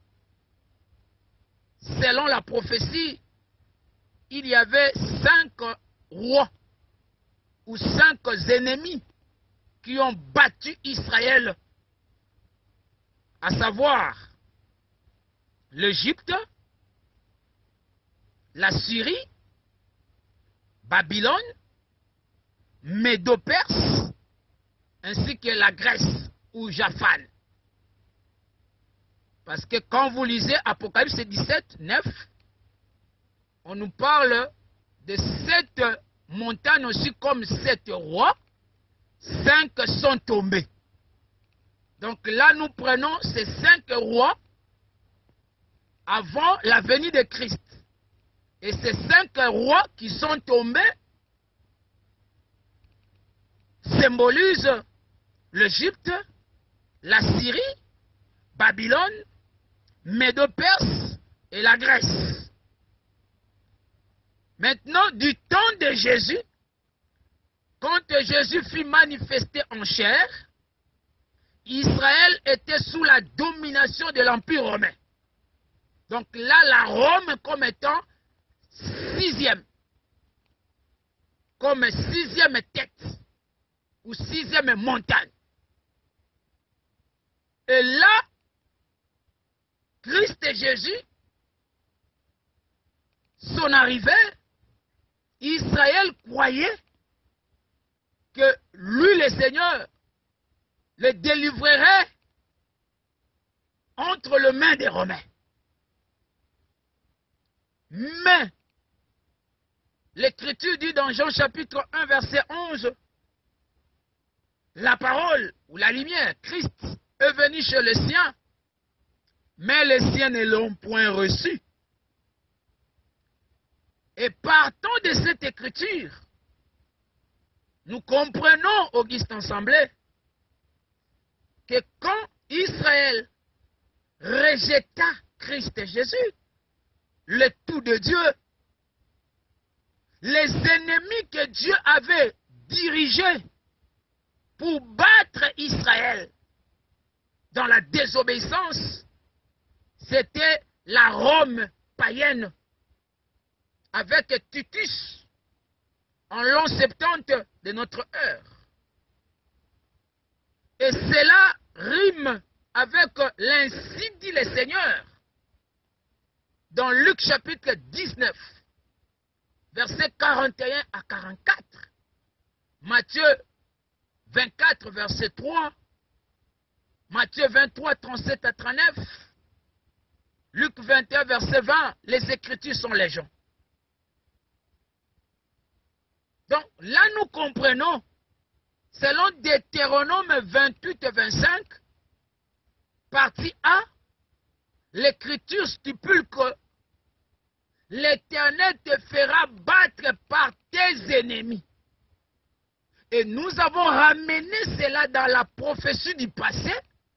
selon la prophétie, il y avait cinq rois ou cinq ennemis qui ont battu Israël, à savoir l'Égypte, la Syrie, Babylone, Médo-Perse, ainsi que la Grèce ou Japhan. Parce que quand vous lisez Apocalypse dix-sept, neuf, on nous parle de sept montagnes aussi comme sept rois, cinq sont tombés. Donc là, nous prenons ces cinq rois avant la venue de Christ. Et ces cinq rois qui sont tombés symbolisent l'Égypte, la Syrie, Babylone, Médo-Perse et la Grèce. Maintenant, du temps de Jésus, quand Jésus fut manifesté en chair, Israël était sous la domination de l'Empire romain. Donc là, la Rome comme étant sixième, comme sixième tête ou sixième montagne. Et là, Christ et Jésus, son arrivée, Israël croyait que lui, le Seigneur, le délivrerait entre les mains des Romains. Mais, l'Écriture dit dans Jean chapitre un, verset onze, la parole ou la lumière, Christ, est venu chez les siens, mais les siens ne l'ont point reçu. Et partant de cette Écriture, nous comprenons, Auguste Ensemblé, que quand Israël rejeta Christ Jésus, le tout de Dieu, les ennemis que Dieu avait dirigés pour battre Israël dans la désobéissance, c'était la Rome païenne avec Titus en l'an soixante-dix de notre heure. Et cela rime avec l'ainsi dit le Seigneur dans Luc chapitre dix-neuf, versets quarante et un à quarante-quatre, Matthieu vingt-quatre, verset trois, Matthieu vingt-trois, trente-sept à trente-neuf, Luc vingt et un, verset vingt, les Écritures sont légion. Donc là nous comprenons, selon Deutéronome vingt-huit et vingt-cinq, partie A, l'Écriture stipule que l'Éternel te fera battre par tes ennemis. Et nous avons ramené cela dans la prophétie du passé.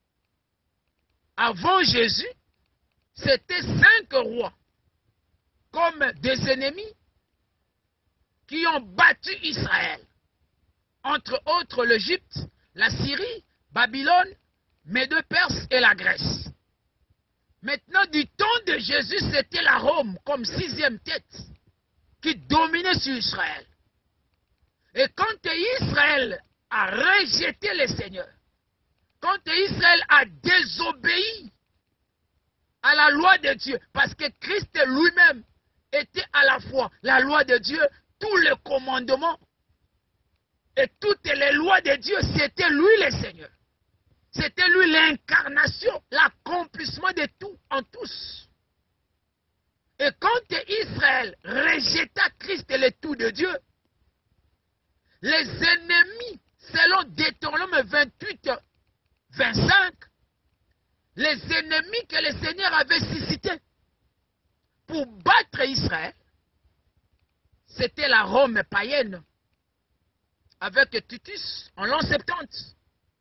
Avant Jésus, c'était cinq rois comme des ennemis qui ont battu Israël. Entre autres l'Égypte, la Syrie, Babylone, Médo-Perse et la Grèce. Maintenant, du temps de Jésus, c'était la Rome comme sixième tête qui dominait sur Israël. Et quand Israël a rejeté le Seigneur, quand Israël a désobéi à la loi de Dieu, parce que Christ lui-même était à la fois la loi de Dieu, tous les commandements et toutes les lois de Dieu, c'était lui le Seigneur. C'était lui l'incarnation, l'accomplissement de tout en tous. Et quand Israël rejeta Christ et le tout de Dieu, les ennemis, selon Deutéronome vingt-huit, vingt-cinq, les ennemis que le Seigneur avait suscités pour battre Israël, c'était la Rome païenne, avec Titus en l'an soixante-dix.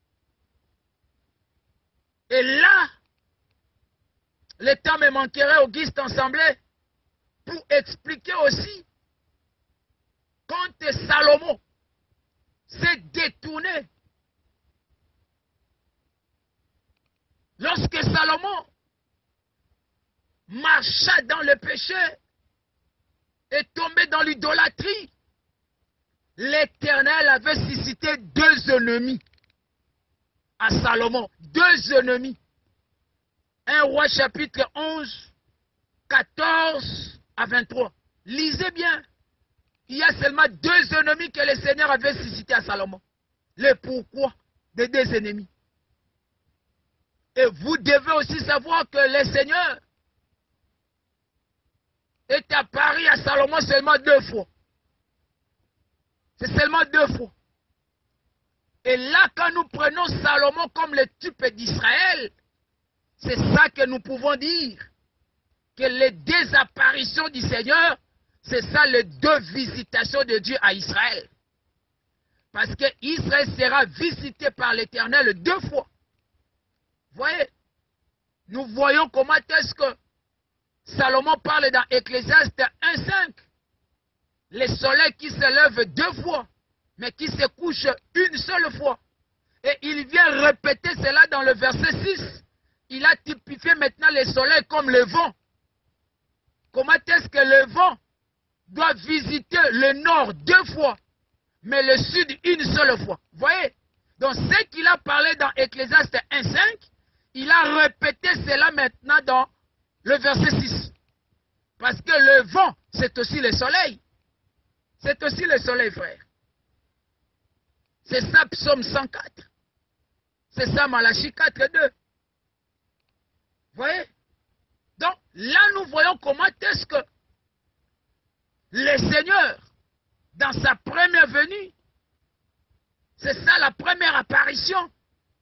Et là, le temps me manquerait, Auguste Ensemblé, pour expliquer aussi quand Salomon s'est détourné. Lorsque Salomon marcha dans le péché et tombé dans l'idolâtrie, l'Éternel avait suscité deux ennemis à Salomon, deux ennemis. un roi chapitre onze, quatorze à vingt-trois. Lisez bien. Il y a seulement deux ennemis que le Seigneur avait suscités à Salomon. Le pourquoi des deux ennemis. Et vous devez aussi savoir que le Seigneur est apparu à Salomon seulement deux fois. C'est seulement deux fois. Et là, quand nous prenons Salomon comme le type d'Israël, c'est ça que nous pouvons dire. que les désapparitions du Seigneur, c'est ça les deux visitations de Dieu à Israël. Parce que Israël sera visité par l'Éternel deux fois. Vous voyez, nous voyons comment est-ce que Salomon parle dans Ecclésiaste un cinq. Le soleil qui se lève deux fois, mais qui se couche une seule fois. Et il vient répéter cela dans le verset six. Il a typifié maintenant le soleil comme le vent. Comment est-ce que le vent doit visiter le nord deux fois, mais le sud une seule fois? Vous voyez? Donc ce qu'il a parlé dans Ecclésiaste un cinq, il a répété cela maintenant dans le verset six. Parce que le vent, c'est aussi le soleil. C'est aussi le soleil, frère. C'est ça, Psaume cent quatre. C'est ça, Malachie quatre deux. Vous voyez? Donc, là, nous voyons comment est-ce que le Seigneur, dans sa première venue, c'est ça la première apparition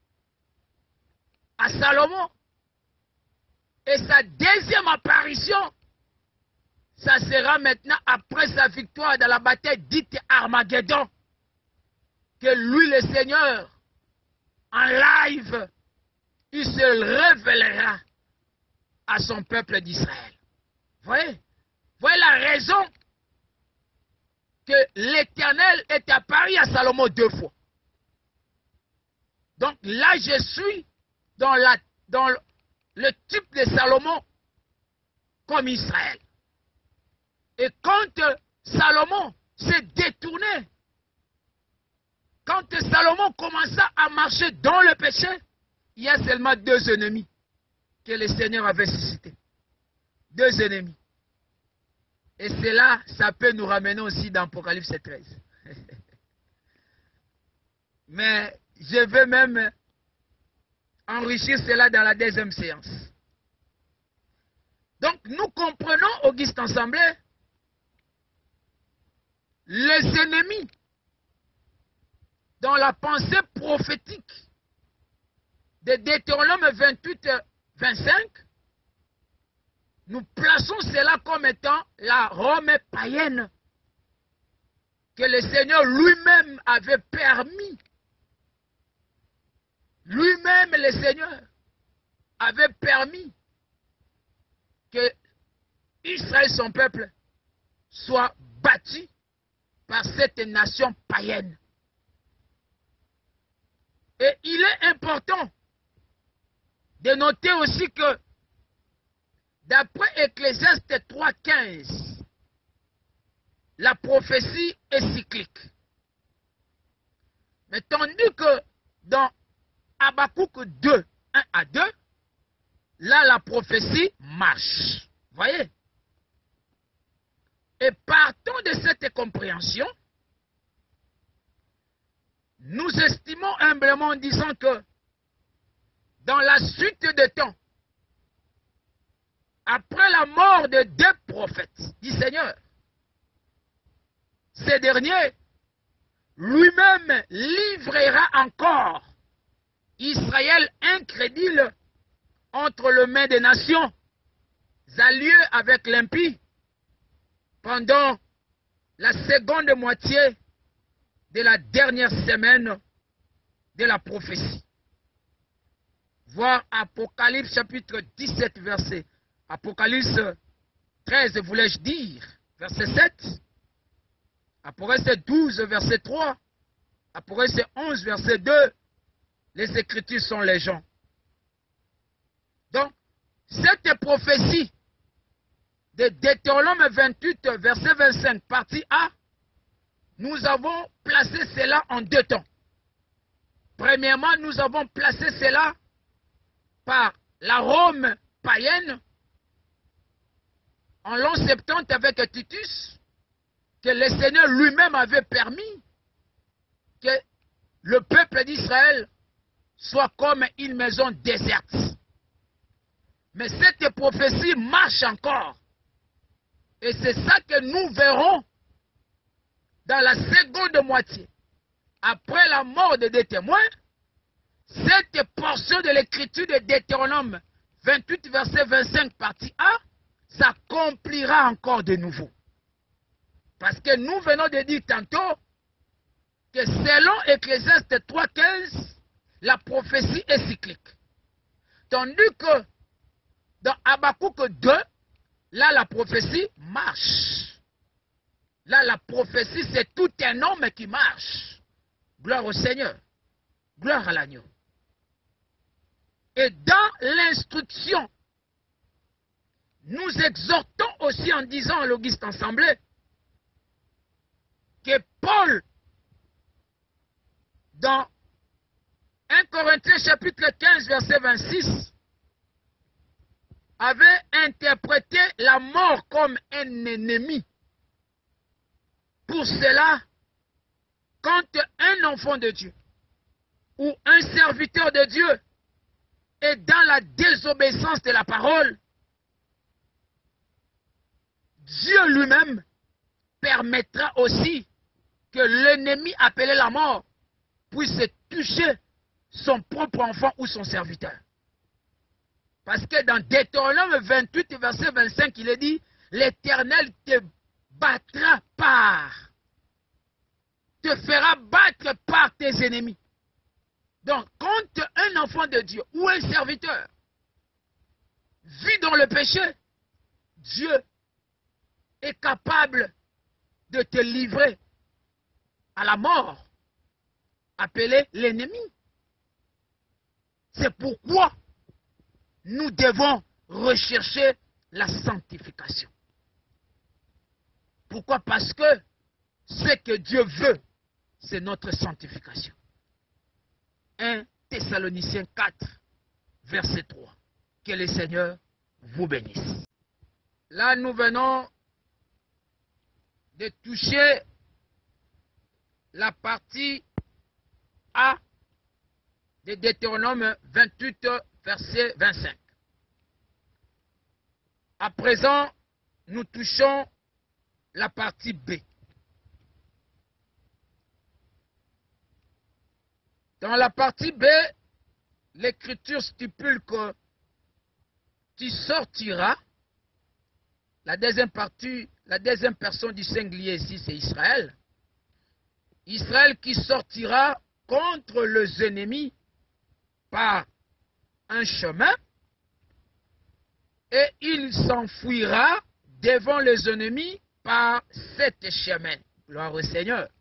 à Salomon. Et sa deuxième apparition, ça sera maintenant après sa victoire dans la bataille dite Armageddon, que lui, le Seigneur, en live, il se révélera à son peuple d'Israël. Vous voyez? Vous voyez la raison que l'Éternel est apparu à Salomon deux fois. Donc là, je suis dans, la, dans le, le type de Salomon comme Israël. Et quand Salomon s'est détourné, quand Salomon commença à marcher dans le péché, il y a seulement deux ennemis que le Seigneur avait suscités. Deux ennemis. Et cela, ça peut nous ramener aussi dans Apocalypse treize. Mais je veux même enrichir cela dans la deuxième séance. Donc, nous comprenons, Auguste Ensemble, les ennemis dans la pensée prophétique de Deutéronome vingt-huit vingt-cinq, nous plaçons cela comme étant la Rome païenne que le Seigneur lui-même avait permis. Lui-même, le Seigneur, avait permis que Israël, son peuple, soit battu par cette nation païenne. Et il est important de noter aussi que d'après Ecclésiaste trois quinze, la prophétie est cyclique. Mais tandis que dans Habakkuk deux, un à deux, là la prophétie marche. Vous voyez? Et partant de cette compréhension, nous estimons humblement en disant que dans la suite des temps, après la mort de deux prophètes du Seigneur, ce dernier lui-même livrera encore Israël incrédule entre les mains des nations, alliés avec l'impie, pendant la seconde moitié de la dernière semaine de la prophétie. Voir Apocalypse chapitre dix-sept, verset. Apocalypse treize, voulais-je dire, verset sept. Apocalypse douze, verset trois. Apocalypse onze, verset deux. Les Écritures sont les gens. Donc, cette prophétie de Deutéronome vingt-huit, verset vingt-cinq, partie A, nous avons placé cela en deux temps. Premièrement, nous avons placé cela par la Rome païenne en l'an soixante-dix avec Titus, que le Seigneur lui-même avait permis que le peuple d'Israël soit comme une maison déserte. Mais cette prophétie marche encore. Et c'est ça que nous verrons dans la seconde moitié. Après la mort de deux témoins, cette portion de l'écriture de Deutéronome vingt-huit, verset vingt-cinq, partie A, s'accomplira encore de nouveau. Parce que nous venons de dire tantôt que selon Ecclésiaste trois quinze, la prophétie est cyclique. Tandis que dans Habakkuk deux, là la prophétie marche. Là la prophétie c'est tout un homme qui marche. Gloire au Seigneur. Gloire à l'agneau. Et dans l'instruction, nous exhortons aussi en disant à l'Auguste Assemblée que Paul, dans un Corinthiens chapitre quinze, verset vingt-six, avait interprété la mort comme un ennemi. Pour cela, quand un enfant de Dieu ou un serviteur de Dieu est dans la désobéissance de la parole, Dieu lui-même permettra aussi que l'ennemi appelé la mort puisse toucher son propre enfant ou son serviteur. Parce que dans Deutéronome vingt-huit, verset vingt-cinq, il est dit, l'Éternel te battra par, te fera battre par tes ennemis. Donc, quand un enfant de Dieu ou un serviteur vit dans le péché, Dieu est capable de te livrer à la mort, appelé l'ennemi. C'est pourquoi nous devons rechercher la sanctification. Pourquoi? Parce que ce que Dieu veut, c'est notre sanctification. un Thessaloniciens quatre, verset trois. Que le Seigneur vous bénisse. Là, nous venons de toucher la partie A de Deutéronome vingt-huit, verset vingt-cinq. À présent, nous touchons la partie B. Dans la partie B, l'Écriture stipule que tu sortiras. La deuxième partie, la deuxième personne du singulier ici, c'est Israël. Israël qui sortira contre les ennemis par un chemin et il s'enfuira devant les ennemis par sept chemins. Gloire au Seigneur.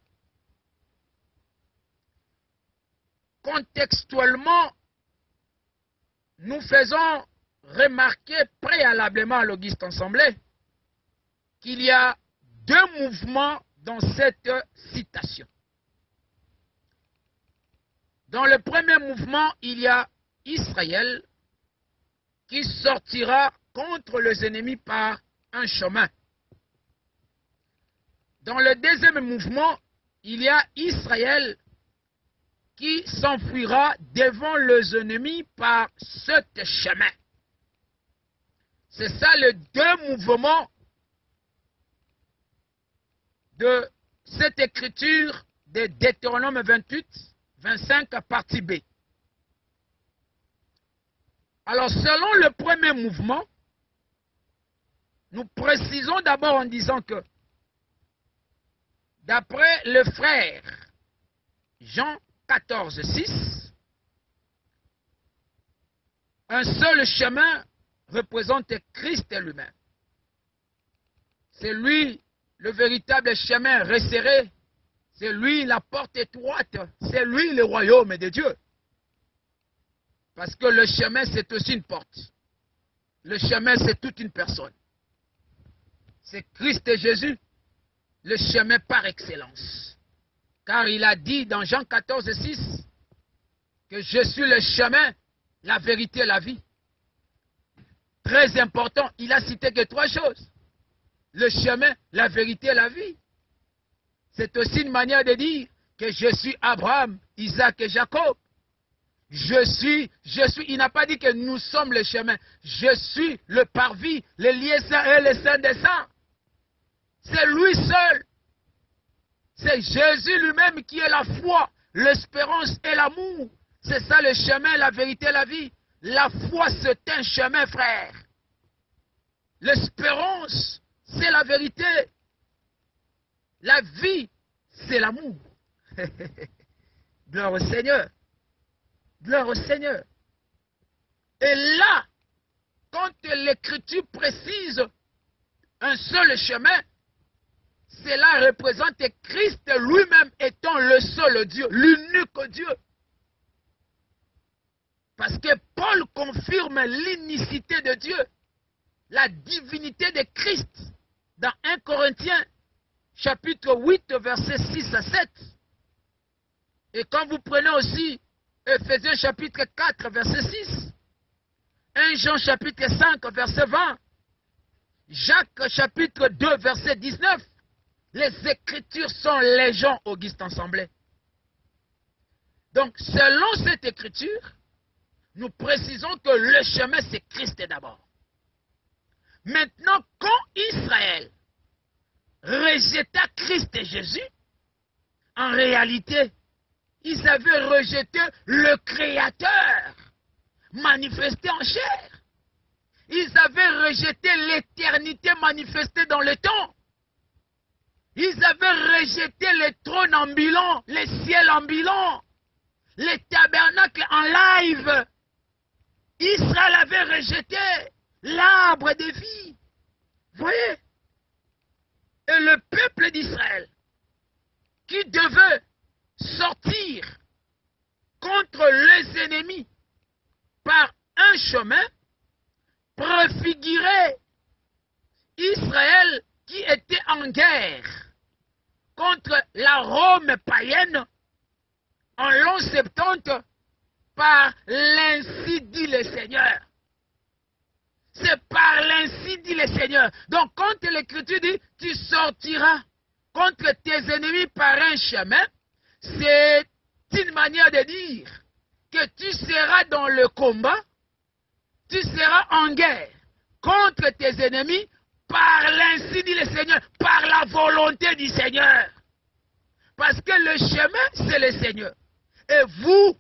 Contextuellement, nous faisons remarquer préalablement à l'Auguste Assemblée qu'il y a deux mouvements dans cette citation. Dans le premier mouvement, il y a Israël qui sortira contre les ennemis par un chemin. Dans le deuxième mouvement, il y a Israël qui s'enfuira devant les ennemis par sept chemins. C'est ça les deux mouvements de cette écriture de Deutéronome vingt-huit, vingt-cinq, partie B. Alors, selon le premier mouvement, nous précisons d'abord en disant que, d'après le frère Jean quatorze, six, un seul chemin représente Christ lui-même. C'est lui le véritable chemin resserré. C'est lui la porte étroite. C'est lui le royaume de Dieu. Parce que le chemin, c'est aussi une porte. Le chemin, c'est toute une personne. C'est Christ et Jésus, le chemin par excellence. Car il a dit dans Jean quatorze, six que je suis le chemin, la vérité et la vie. Très important, il a cité que trois choses. Le chemin, la vérité et la vie. C'est aussi une manière de dire que je suis Abraham, Isaac et Jacob. Je suis, je suis, il n'a pas dit que nous sommes le chemin. Je suis le parvis, le lié saint et le saint des saints. C'est lui seul. C'est Jésus lui-même qui est la foi, l'espérance et l'amour. C'est ça le chemin, la vérité et la vie. La foi, c'est un chemin, frère. L'espérance, c'est la vérité. La vie, c'est l'amour. Gloire au Seigneur. Gloire au Seigneur. Et là, quand l'Écriture précise un seul chemin, cela représente Christ lui-même étant le seul Dieu, l'unique Dieu. Parce que Paul confirme l'unicité de Dieu, la divinité de Christ dans un Corinthiens chapitre huit, versets six à sept. Et quand vous prenez aussi Ephésiens chapitre quatre, verset six, premier Jean chapitre cinq, verset vingt, Jacques chapitre deux, verset dix-neuf, les Écritures sont légion, Auguste Ensemblé. Donc, selon cette Écriture, nous précisons que le chemin, c'est Christ d'abord. Maintenant, quand Israël rejeta Christ et Jésus, en réalité, ils avaient rejeté le Créateur manifesté en chair. Ils avaient rejeté l'éternité manifestée dans le temps. Ils avaient rejeté les trônes ambulants, les ciels ambulants, les tabernacles en live. Israël avait rejeté l'arbre de vie. Vous voyez? Et le peuple d'Israël, qui devait sortir contre les ennemis par un chemin, préfigurait Israël qui était en guerre contre la Rome païenne en l'an soixante-dix par l'ainsi dit le Seigneur. C'est par l'ainsi dit le Seigneur. Donc quand l'Écriture dit tu sortiras contre tes ennemis par un chemin, c'est une manière de dire que tu seras dans le combat, tu seras en guerre contre tes ennemis par l'ainsi dit le Seigneur, par la volonté du Seigneur. Parce que le chemin, c'est le Seigneur. Et vous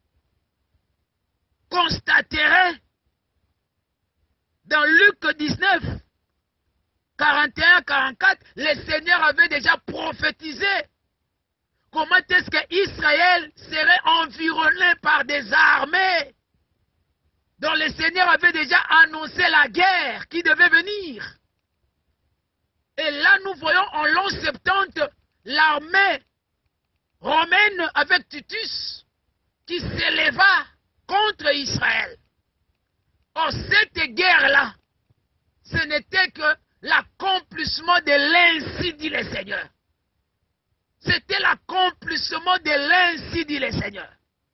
constaterez dans Luc dix-neuf, quarante et un à quarante-quatre, le Seigneur avait déjà prophétisé comment est-ce qu'Israël serait environné par des armées dont le Seigneur avait déjà annoncé la guerre qui devait venir. Et là, nous voyons en l'an soixante-dix l'armée romaine avec Titus qui s'éleva contre Israël. Or, cette guerre-là, ce n'était que l'accomplissement de l'ainsi dit le Seigneur. C'était l'accomplissement de l'ainsi dit le Seigneur.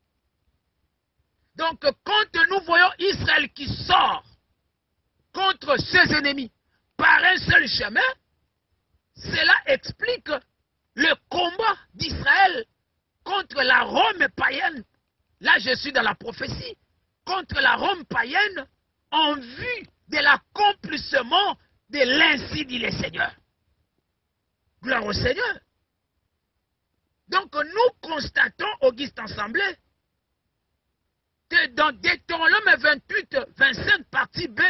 Donc, quand nous voyons Israël qui sort contre ses ennemis par un seul chemin, cela explique le combat d'Israël contre la Rome païenne. Là, je suis dans la prophétie. Contre la Rome païenne en vue de l'accomplissement de l'ainsi dit le Seigneur. Gloire au Seigneur. Donc, nous constatons, Auguste Ensemblé, que dans Deutéronome vingt-huit, vingt-cinq, partie B,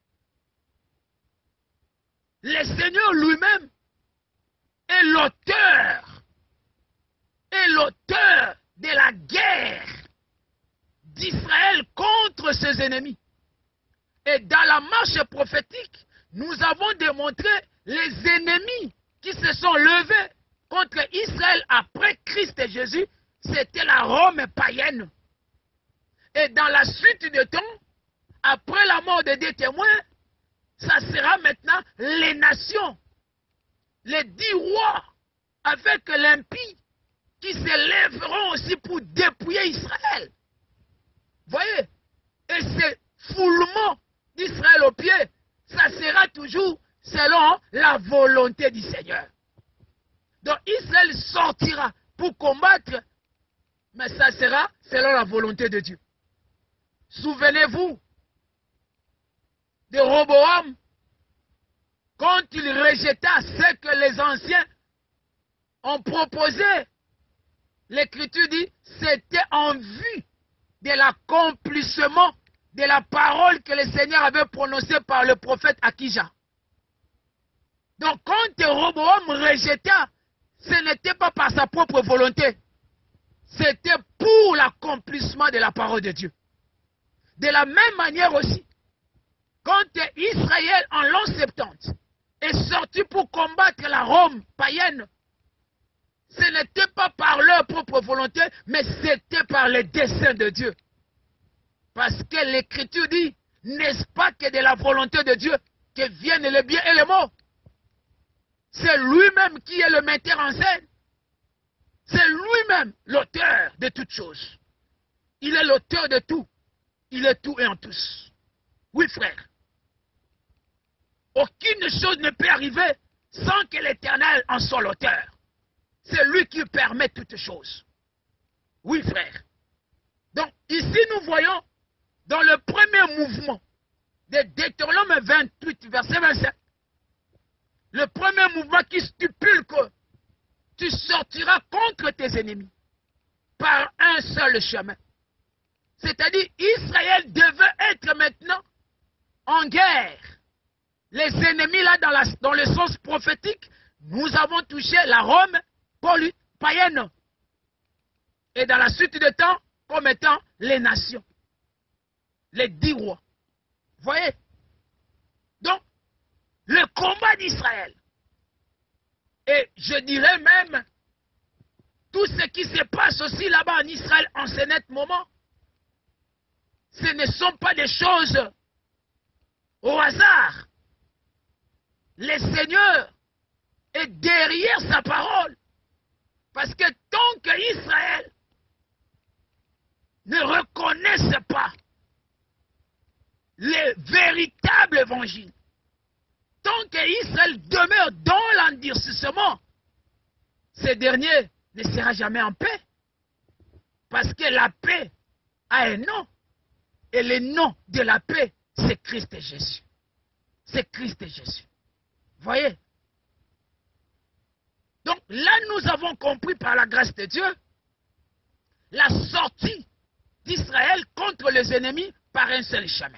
le Seigneur lui-même est l'auteur, est l'auteur de la guerre d'Israël contre ses ennemis. Et dans la marche prophétique, nous avons démontré les ennemis qui se sont levés contre Israël après Christ et Jésus, c'était la Rome païenne. Et dans la suite de temps, après la mort des deux témoins, ça sera maintenant les nations, les dix rois avec l'impie qui se lèveront aussi pour dépouiller Israël. Vous voyez? Et ce foulement d'Israël aux pieds, ça sera toujours selon la volonté du Seigneur. Donc Israël sortira pour combattre, mais ça sera selon la volonté de Dieu. Souvenez-vous de Roboam, quand il rejeta ce que les anciens ont proposé. L'Écriture dit, c'était en vue de l'accomplissement de la parole que le Seigneur avait prononcée par le prophète Akija. Donc quand Roboam rejeta, ce n'était pas par sa propre volonté. C'était pour l'accomplissement de la parole de Dieu. De la même manière aussi, quand Israël en l'an soixante-dix est sorti pour combattre la Rome païenne, ce n'était pas par leur propre volonté, mais c'était par le dessein de Dieu. Parce que l'Écriture dit, n'est-ce pas que de la volonté de Dieu que viennent le bien et le maux? C'est lui-même qui est le metteur en scène. C'est lui-même l'auteur de toutes choses. Il est l'auteur de tout. Il est tout et en tous. Oui, frère. Aucune chose ne peut arriver sans que l'Éternel en soit l'auteur. C'est lui qui permet toutes choses. Oui, frère. Donc, ici, nous voyons dans le premier mouvement de Deutéronome vingt-huit, verset vingt-sept, le premier mouvement qui stipule que tu sortiras contre tes ennemis par un seul chemin. C'est-à-dire, Israël devait être maintenant en guerre. Les ennemis, là, dans, la, dans le sens prophétique, nous avons touché la Rome païenne. Et dans la suite de temps, comme étant les nations. Les dix rois. Vous voyez? Donc, le combat d'Israël, et je dirais même, tout ce qui se passe aussi là-bas en Israël en ce net moment, ce ne sont pas des choses au hasard. Le Seigneur est derrière sa parole. Parce que tant qu'Israël ne reconnaisse pas le véritable évangile, tant qu'Israël demeure dans l'endurcissement, ce dernier ne sera jamais en paix. Parce que la paix a un nom. Et le nom de la paix, c'est Christ et Jésus. C'est Christ et Jésus. Voyez? Donc là, nous avons compris par la grâce de Dieu la sortie d'Israël contre les ennemis par un seul chemin.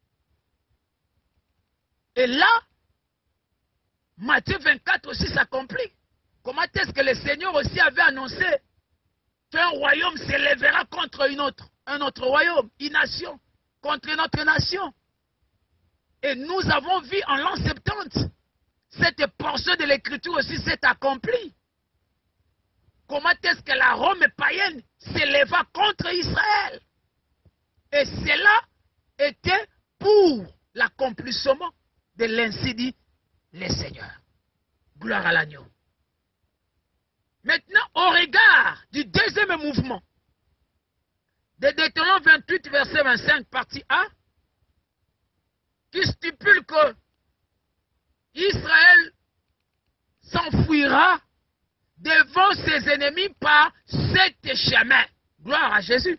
Et là, Matthieu vingt-quatre aussi s'accomplit. Comment est-ce que le Seigneur aussi avait annoncé qu'un royaume s'élèvera contre une autre, un autre royaume, une nation, contre une autre nation. Et nous avons vu en l'an soixante-dix, cette portion de l'écriture aussi s'est accomplie. Comment est-ce que la Rome païenne s'éleva contre Israël? Et cela était pour l'accomplissement de l'ainsi dit le Seigneur. Gloire à l'agneau. Maintenant, au regard du deuxième mouvement de Deutéronome vingt-huit, verset vingt-cinq, partie A, qui stipule que Israël s'enfuira devant ses ennemis par sept chemins. Gloire à Jésus.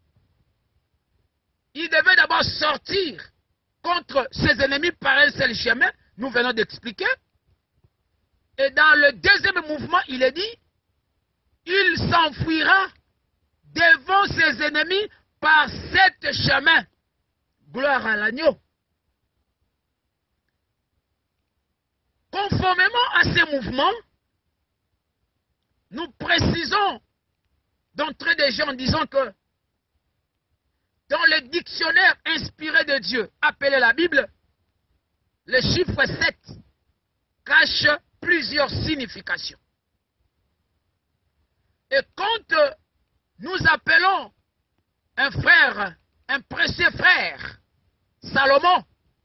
Il devait d'abord sortir contre ses ennemis par un seul chemin. Nous venons d'expliquer. Et dans le deuxième mouvement, il est dit, il s'enfuira devant ses ennemis par sept chemins. Gloire à l'agneau. Conformément à ces mouvements, nous précisons d'entrée de jeu en disant que dans le dictionnaire inspiré de Dieu, appelé la Bible, le chiffre sept cache plusieurs significations. Et quand nous appelons un frère, un précieux frère, Salomon,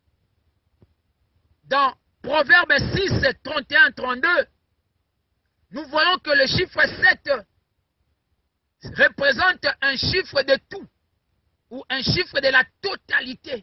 dans Proverbe six, trente et un, trente-deux, nous voyons que le chiffre sept représente un chiffre de tout, ou un chiffre de la totalité.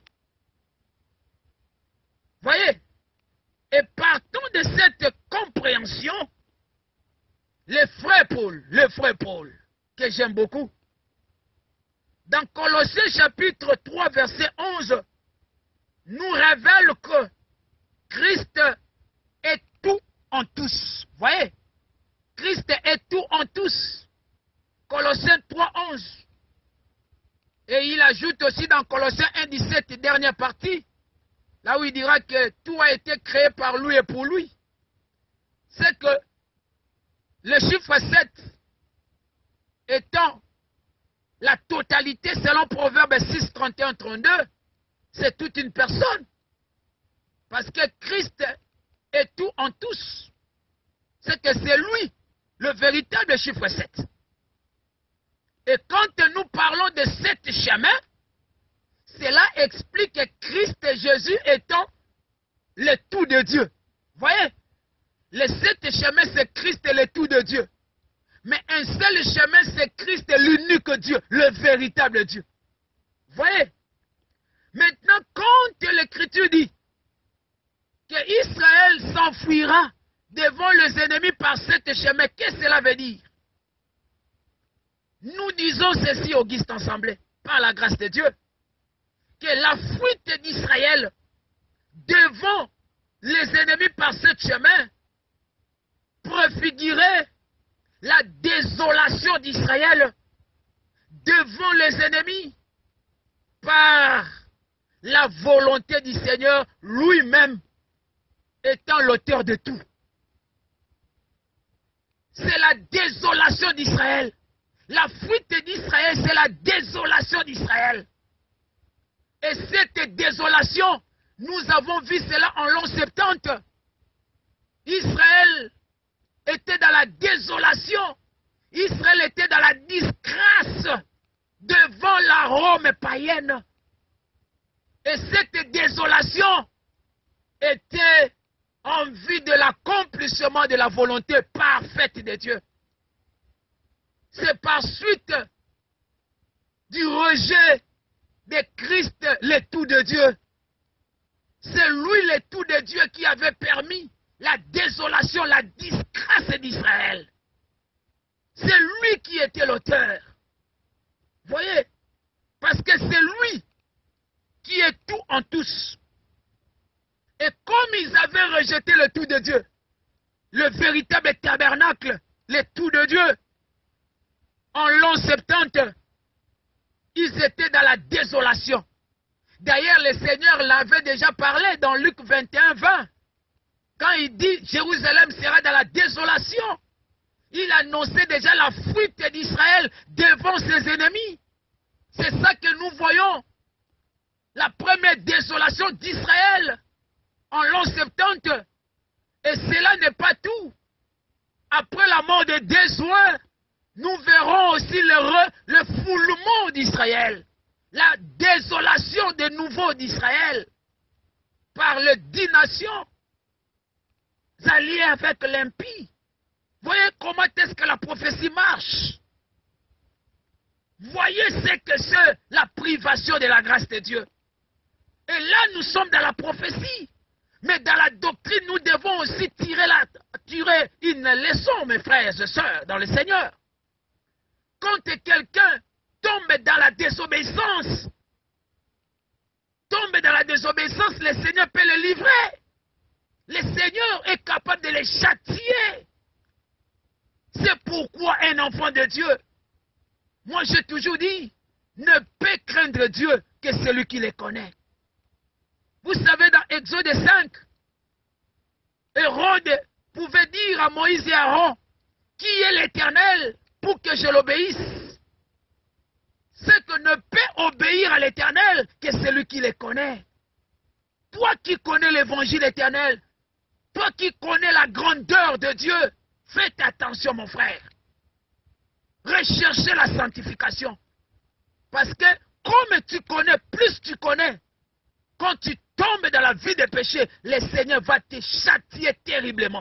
Voyez? Et partant de cette compréhension, le frère Paul, le frère Paul, que j'aime beaucoup, dans Colossiens chapitre trois, verset onze, nous révèle que Christ est tout en tous. Voyez? Christ est tout en tous. Colossiens trois, onze. Et il ajoute aussi dans dans Colossiens un, dix-sept, dernière partie, là où il dira que tout a été créé par lui et pour lui, c'est que le chiffre sept étant la totalité selon Proverbe six, trente et un, trente-deux, c'est toute une personne. Parce que Christ est tout en tous. C'est que c'est lui, le véritable chiffre sept. Et quand nous parlons de sept chemins, cela explique que Christ et Jésus étant le tout de Dieu. Voyez, les sept chemins, c'est Christ et le tout de Dieu. Mais un seul chemin, c'est Christ et l'unique Dieu, le véritable Dieu. Voyez, maintenant, quand l'Écriture dit que Israël s'enfuira devant les ennemis par sept chemins, qu'est-ce que cela veut dire? Nous disons ceci, Auguste Ensemblé, par la grâce de Dieu, que la fuite d'Israël devant les ennemis par sept chemins préfigurait la désolation d'Israël devant les ennemis par la volonté du Seigneur lui-même étant l'auteur de tout. C'est la désolation d'Israël. La fuite d'Israël, c'est la désolation d'Israël. Et cette désolation, nous avons vu cela en l'an soixante-dix. Israël était dans la désolation. Israël était dans la disgrâce devant la Rome païenne. Et cette désolation était en vue de l'accomplissement de la volonté parfaite de Dieu. C'est par suite du rejet de Christ, le tout de Dieu. C'est lui, le tout de Dieu, qui avait permis la désolation, la disgrâce d'Israël. C'est lui qui était l'auteur. Voyez, parce que c'est lui qui est tout en tous. Et comme ils avaient rejeté le tout de Dieu, le véritable tabernacle, le tout de Dieu, en l'an soixante-dix, ils étaient dans la désolation. D'ailleurs, le Seigneur l'avait déjà parlé dans Luc vingt et un, vingt. Quand il dit Jérusalem sera dans la désolation, il annonçait déjà la fuite d'Israël devant ses ennemis. C'est ça que nous voyons. La première désolation d'Israël en l'an soixante-dix. Et cela n'est pas tout. Après la mort de Désoin, nous verrons aussi le, re, le foulement d'Israël. La désolation de nouveau d'Israël par les dix nations alliées avec l'impie. Voyez comment est-ce que la prophétie marche. Voyez ce que c'est la privation de la grâce de Dieu. Et là, nous sommes dans la prophétie. Mais dans la doctrine, nous devons aussi tirer, la, tirer une leçon, mes frères et sœurs, dans le Seigneur. Quand quelqu'un tombe dans la désobéissance, tombe dans la désobéissance, le Seigneur peut le livrer. Le Seigneur est capable de les châtier. C'est pourquoi un enfant de Dieu, moi j'ai toujours dit, ne peut craindre Dieu que celui qui le connaît. Vous savez, dans Exode cinq, Hérode pouvait dire à Moïse et Aaron, qui est l'Éternel pour que je l'obéisse? C'est que ne peut obéir à l'Éternel que celui qui le connaît. Toi qui connais l'évangile éternel, toi qui connais la grandeur de Dieu, faites attention mon frère. Recherchez la sanctification. Parce que comme tu connais, plus tu connais, quand tu tombes dans la vie des péchés, le Seigneur va te châtier terriblement.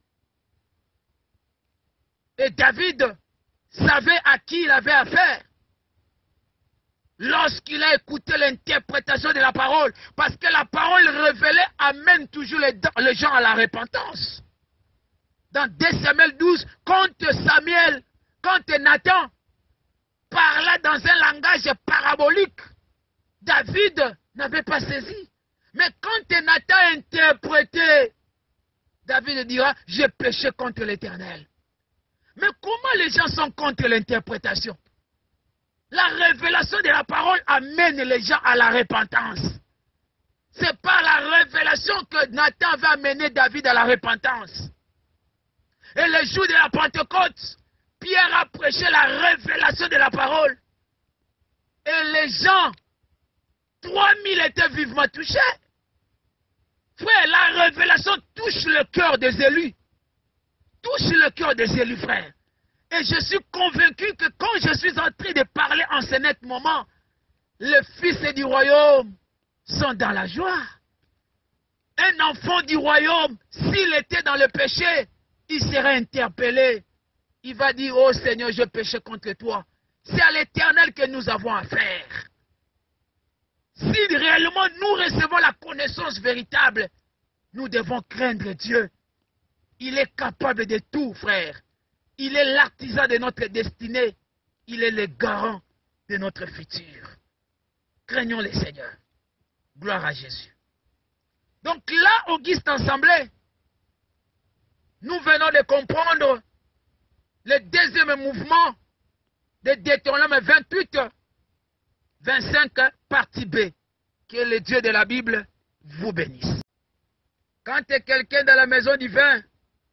Et David savait à qui il avait affaire lorsqu'il a écouté l'interprétation de la parole. Parce que la parole révélée amène toujours les, les gens à la repentance. Dans deux Samuel douze, quand Samuel, quand Nathan parla dans un langage parabolique, David n'avait pas saisi. Mais quand Nathan a interprété, David dira, j'ai péché contre l'Éternel. Mais comment les gens sont contre l'interprétation? La révélation de la parole amène les gens à la repentance. C'est par la révélation que Nathan va amener David à la repentance. Et le jour de la Pentecôte, Pierre a prêché la révélation de la parole. Et les gens, trois mille étaient vivement touchés. Frère, la révélation touche le cœur des élus. Touche le cœur des élus, frère. Et je suis convaincu que quand je suis en train de parler en ce net moment, les fils du royaume sont dans la joie. Un enfant du royaume, s'il était dans le péché, il serait interpellé. Il va dire, oh Seigneur, je péché contre toi. C'est à l'Éternel que nous avons affaire. Si réellement nous recevons la connaissance véritable, nous devons craindre Dieu. Il est capable de tout, frère. Il est l'artisan de notre destinée. Il est le garant de notre futur. Craignons le Seigneur. Gloire à Jésus. Donc là, Auguste Assemblée, nous venons de comprendre le deuxième mouvement de Deutéronome vingt-huit, vingt-cinq, partie B. Que le Dieu de la Bible vous bénisse. Quand quelqu'un dans la maison du vin,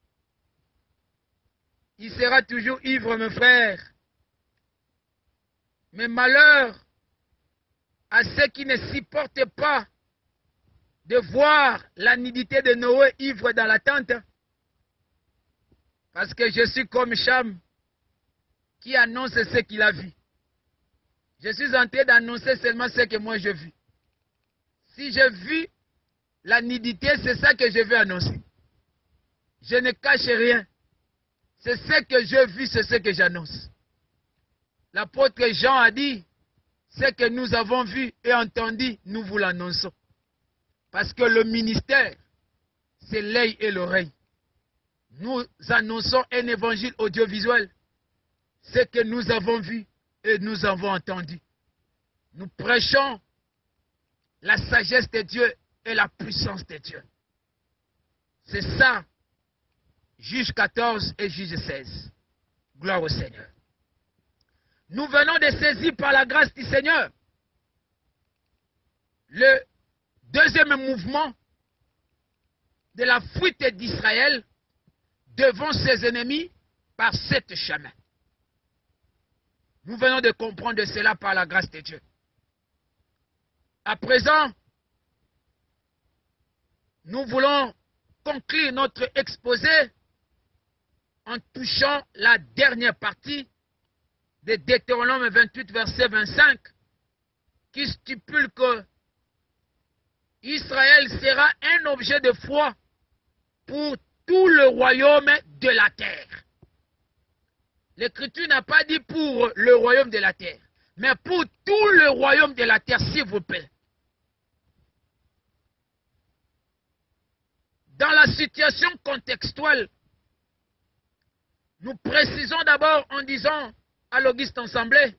il sera toujours ivre, mes frères. Mais malheur à ceux qui ne supportent pas de voir la nudité de Noé ivre dans la tente. Parce que je suis comme Cham qui annonce ce qu'il a vu. Je suis en train d'annoncer seulement ce que moi je vis. Si je vis la nudité, c'est ça que je veux annoncer. Je ne cache rien. C'est ce que je vis, c'est ce que j'annonce. L'apôtre Jean a dit, ce que nous avons vu et entendu, nous vous l'annonçons. Parce que le ministère, c'est l'œil et l'oreille. Nous annonçons un évangile audiovisuel. Ce que nous avons vu et nous avons entendu. Nous prêchons la sagesse de Dieu et la puissance de Dieu. C'est ça, Juge quatorze et Juge seize. Gloire au Seigneur. Nous venons de saisir par la grâce du Seigneur le deuxième mouvement de la fuite d'Israël devant ses ennemis par sept chemins. Nous venons de comprendre cela par la grâce de Dieu. À présent, nous voulons conclure notre exposé en touchant la dernière partie de Deutéronome vingt-huit, verset vingt-cinq, qui stipule que Israël sera un objet de foi pour tout le royaume de la terre. L'Écriture n'a pas dit pour le royaume de la terre, mais pour tout le royaume de la terre, s'il vous plaît. Dans la situation contextuelle, nous précisons d'abord en disant à l'Auguste Assemblée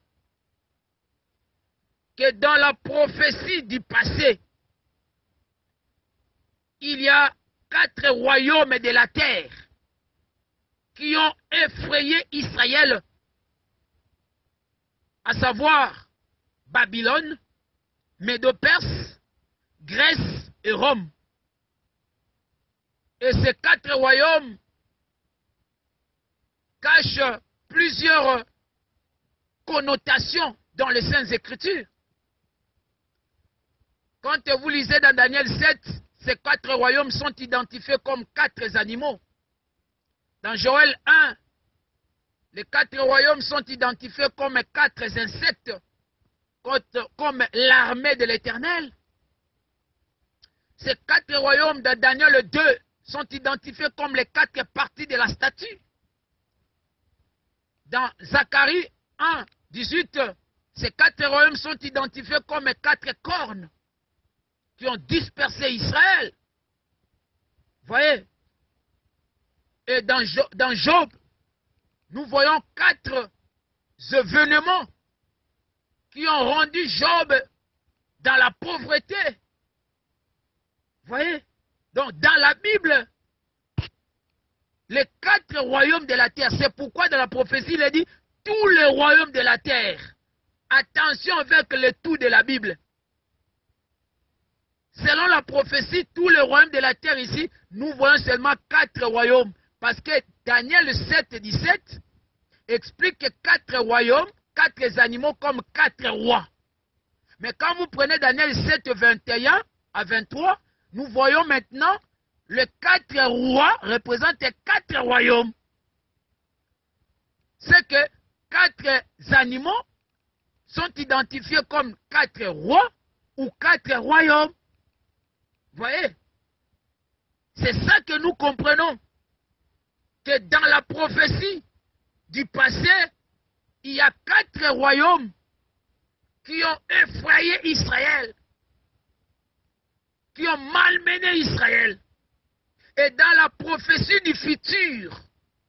que dans la prophétie du passé, il y a quatre royaumes de la terre qui ont effrayé Israël, à savoir Babylone, Médo-Perse, Grèce et Rome. Et ces quatre royaumes cachent plusieurs connotations dans les Saintes Écritures. Quand vous lisez dans Daniel sept, ces quatre royaumes sont identifiés comme quatre animaux. Dans Joël un, les quatre royaumes sont identifiés comme quatre insectes, comme l'armée de l'Éternel. Ces quatre royaumes de Daniel deux sont identifiés comme les quatre parties de la statue. Dans Zacharie un, dix-huit, ces quatre royaumes sont identifiés comme quatre cornes qui ont dispersé Israël. Vous voyez? Et dans Job, dans Job, nous voyons quatre événements qui ont rendu Job dans la pauvreté. Vous voyez? Donc, dans la Bible, les quatre royaumes de la terre, c'est pourquoi dans la prophétie, il est dit, tous les royaumes de la terre Attention avec le tout de la Bible. Selon la prophétie, tous les royaumes de la terre ici, nous voyons seulement quatre royaumes. Parce que Daniel sept, dix-sept explique que quatre royaumes, quatre animaux comme quatre rois. Mais quand vous prenez Daniel sept, vingt et un à vingt-trois, nous voyons maintenant les quatre rois représentent quatre royaumes. C'est que quatre animaux sont identifiés comme quatre rois ou quatre royaumes. Vous voyez? C'est ça que nous comprenons. Que dans la prophétie du passé, il y a quatre royaumes qui ont effrayé Israël, qui ont malmené Israël. Et dans la prophétie du futur,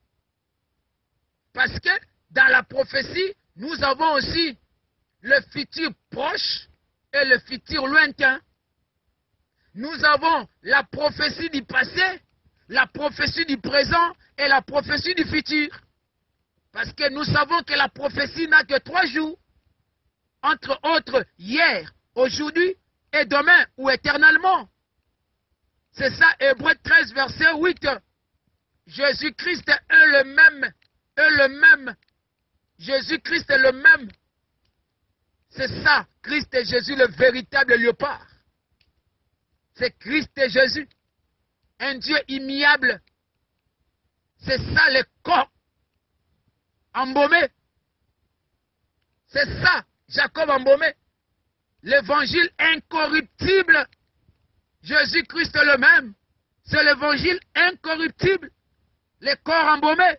parce que dans la prophétie, nous avons aussi le futur proche et le futur lointain. Nous avons la prophétie du passé, la prophétie du présent et la prophétie du futur. Parce que nous savons que la prophétie n'a que trois jours. Entre autres, hier, aujourd'hui et demain ou éternellement. C'est ça, Hébreux treize, verset huit. Jésus-Christ est le même, est le même. Jésus-Christ est le même. C'est ça, Christ et Jésus, le véritable léopard. C'est Christ et Jésus, un Dieu immuable. C'est ça le corps embaumé. C'est ça, Jacob embaumé. L'évangile incorruptible. Jésus-Christ est le même. C'est l'évangile incorruptible. Le corps embaumé.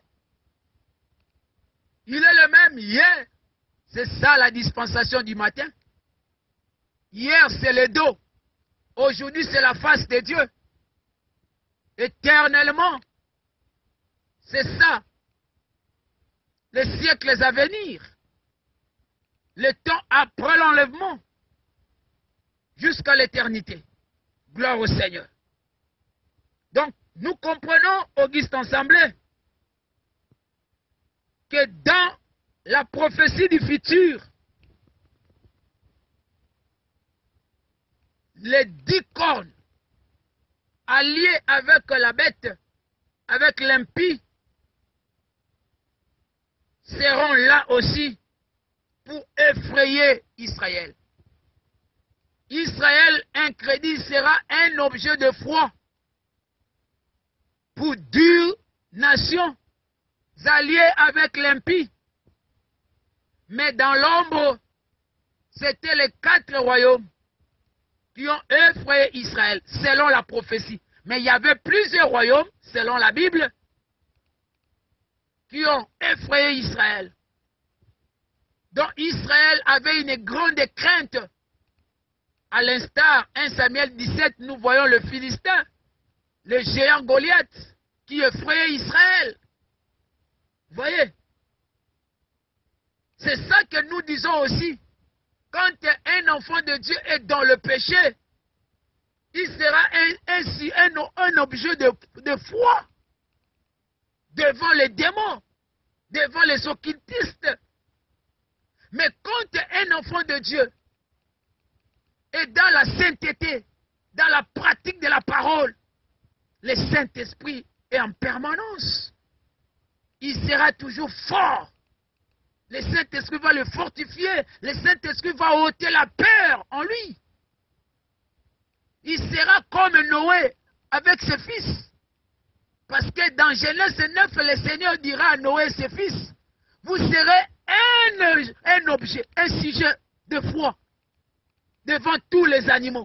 Il est le même hier. C'est ça la dispensation du matin. Hier, c'est le dos. Aujourd'hui, c'est la face de Dieu. Éternellement. C'est ça. Les siècles à venir. Le temps après l'enlèvement. Jusqu'à l'éternité. Gloire au Seigneur. Donc, nous comprenons, Auguste Ensemblé, que dans la prophétie du futur, les dix cornes alliées avec la bête, avec l'impie, seront là aussi pour effrayer Israël. Israël incrédit sera un objet de foi pour dure nation alliée avec l'impie. Mais dans l'ombre, c'était les quatre royaumes qui ont effrayé Israël, selon la prophétie. Mais il y avait plusieurs royaumes, selon la Bible, qui ont effrayé Israël. Donc Israël avait une grande crainte. À l'instar, un Samuel dix-sept, nous voyons le Philistin, le géant Goliath, qui effrayait Israël. Vous voyez? C'est ça que nous disons aussi. Quand un enfant de Dieu est dans le péché, il sera ainsi un, un, un objet de, de foi devant les démons, devant les occultistes. Mais quand un enfant de Dieu est dans la sainteté, dans la pratique de la parole, le Saint-Esprit est en permanence. Il sera toujours fort. Le Saint-Esprit va le fortifier. Le Saint-Esprit va ôter la peur en lui. Il sera comme Noé avec ses fils. Parce que dans Genèse neuf, le Seigneur dira à Noé et ses fils, vous serez un, un objet, un sujet de foi devant tous les animaux.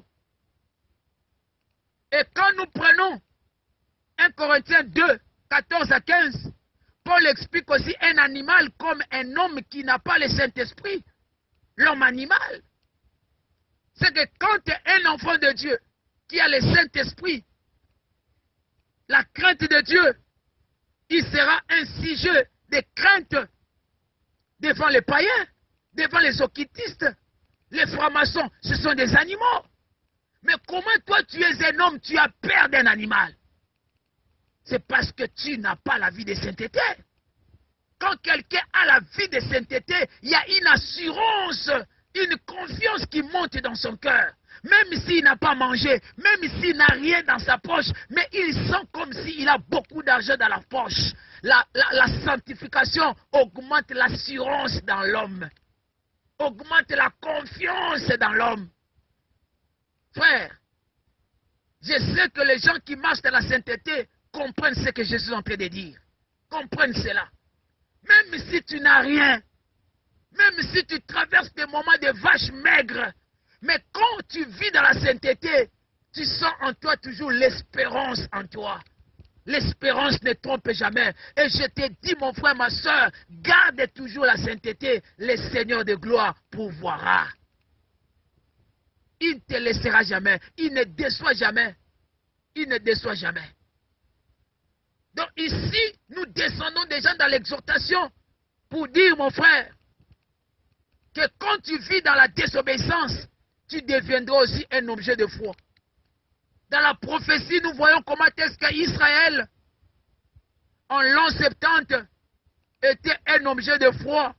Et quand nous prenons un Corinthiens deux, quatorze à quinze, Paul explique aussi un animal comme un homme qui n'a pas le Saint-Esprit, l'homme animal. C'est que quand un enfant de Dieu qui a le Saint-Esprit, la crainte de Dieu, il sera un sujet de crainte devant les païens, devant les occultistes. Les francs-maçons, ce sont des animaux. Mais comment toi tu es un homme, tu as peur d'un animal? C'est parce que tu n'as pas la vie de sainteté. Quand quelqu'un a la vie de sainteté, il y a une assurance, une confiance qui monte dans son cœur. Même s'il n'a pas mangé, même s'il n'a rien dans sa poche, mais il sent comme s'il a beaucoup d'argent dans la poche. La, la, la sanctification augmente l'assurance dans l'homme, augmente la confiance dans l'homme. Frère, je sais que les gens qui marchent dans la sainteté comprennent ce que Jésus est en train de dire. Comprennent cela. Même si tu n'as rien, même si tu traverses des moments de vaches maigres, mais quand tu vis dans la sainteté, tu sens en toi toujours l'espérance en toi. L'espérance ne trompe jamais. Et je te dis, mon frère, ma soeur, garde toujours la sainteté. Le Seigneur de gloire pourvoira. Il ne te laissera jamais. Il ne déçoit jamais. Il ne déçoit jamais. Donc ici, nous descendons déjà dans l'exhortation pour dire, mon frère, que quand tu vis dans la désobéissance, tu deviendras aussi un objet de foi. Dans la prophétie, nous voyons comment est-ce qu'Israël, en l'an soixante-dix, était un objet de foi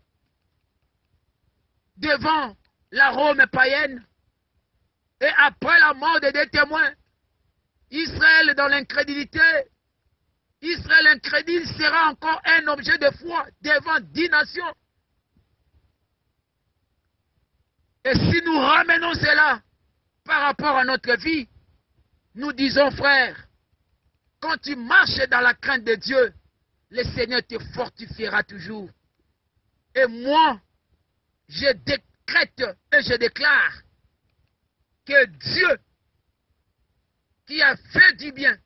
devant la Rome païenne. Et après la mort des deux témoins, Israël dans l'incrédulité, Israël incrédule sera encore un objet de foi devant dix nations. Et si nous ramenons cela par rapport à notre vie, nous disons, frère, quand tu marches dans la crainte de Dieu, le Seigneur te fortifiera toujours. Et moi, je décrète et je déclare que Dieu, qui a fait du bien,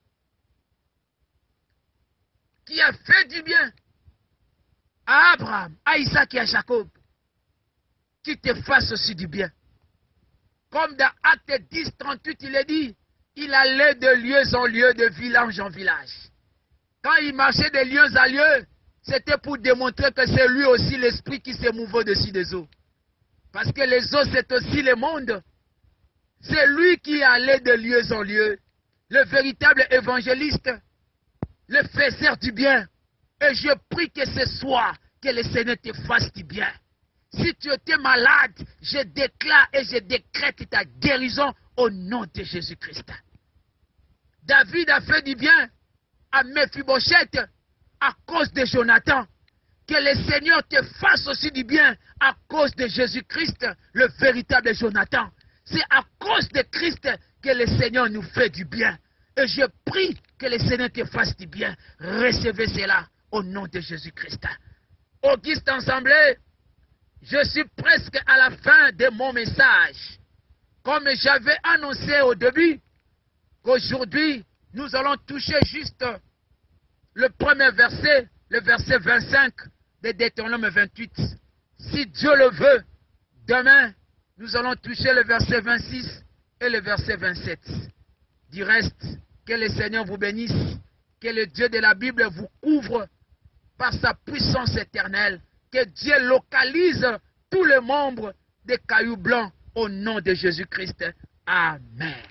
qui a fait du bien à Abraham, à Isaac et à Jacob, qui te fasse aussi du bien. Comme dans Acte dix, trente-huit, il est dit, il allait de lieu en lieu, de village en village. Quand il marchait de lieu en lieu, c'était pour démontrer que c'est lui aussi l'esprit qui se mouvait au-dessus des eaux. Parce que les eaux, c'est aussi le monde. C'est lui qui allait de lieu en lieu. Le véritable évangéliste, le faiseur du bien. Et je prie que ce soir, que le Seigneur te fasse du bien. Si tu étais malade, je déclare et je décrète ta guérison au nom de Jésus-Christ. David a fait du bien à Mephibosheth à cause de Jonathan. Que le Seigneur te fasse aussi du bien à cause de Jésus-Christ, le véritable Jonathan. C'est à cause de Christ que le Seigneur nous fait du bien. Et je prie que le Seigneur te fasse du bien. Recevez cela au nom de Jésus-Christ. Auguste Assemblée, je suis presque à la fin de mon message. Comme j'avais annoncé au début, qu'aujourd'hui, nous allons toucher juste le premier verset, le verset vingt-cinq de Deutéronome vingt-huit. Si Dieu le veut, demain, nous allons toucher le verset vingt-six et le verset vingt-sept. Du reste, que le Seigneur vous bénisse, que le Dieu de la Bible vous couvre par sa puissance éternelle, que Dieu localise tous les membres des cailloux blancs au nom de Jésus-Christ. Amen.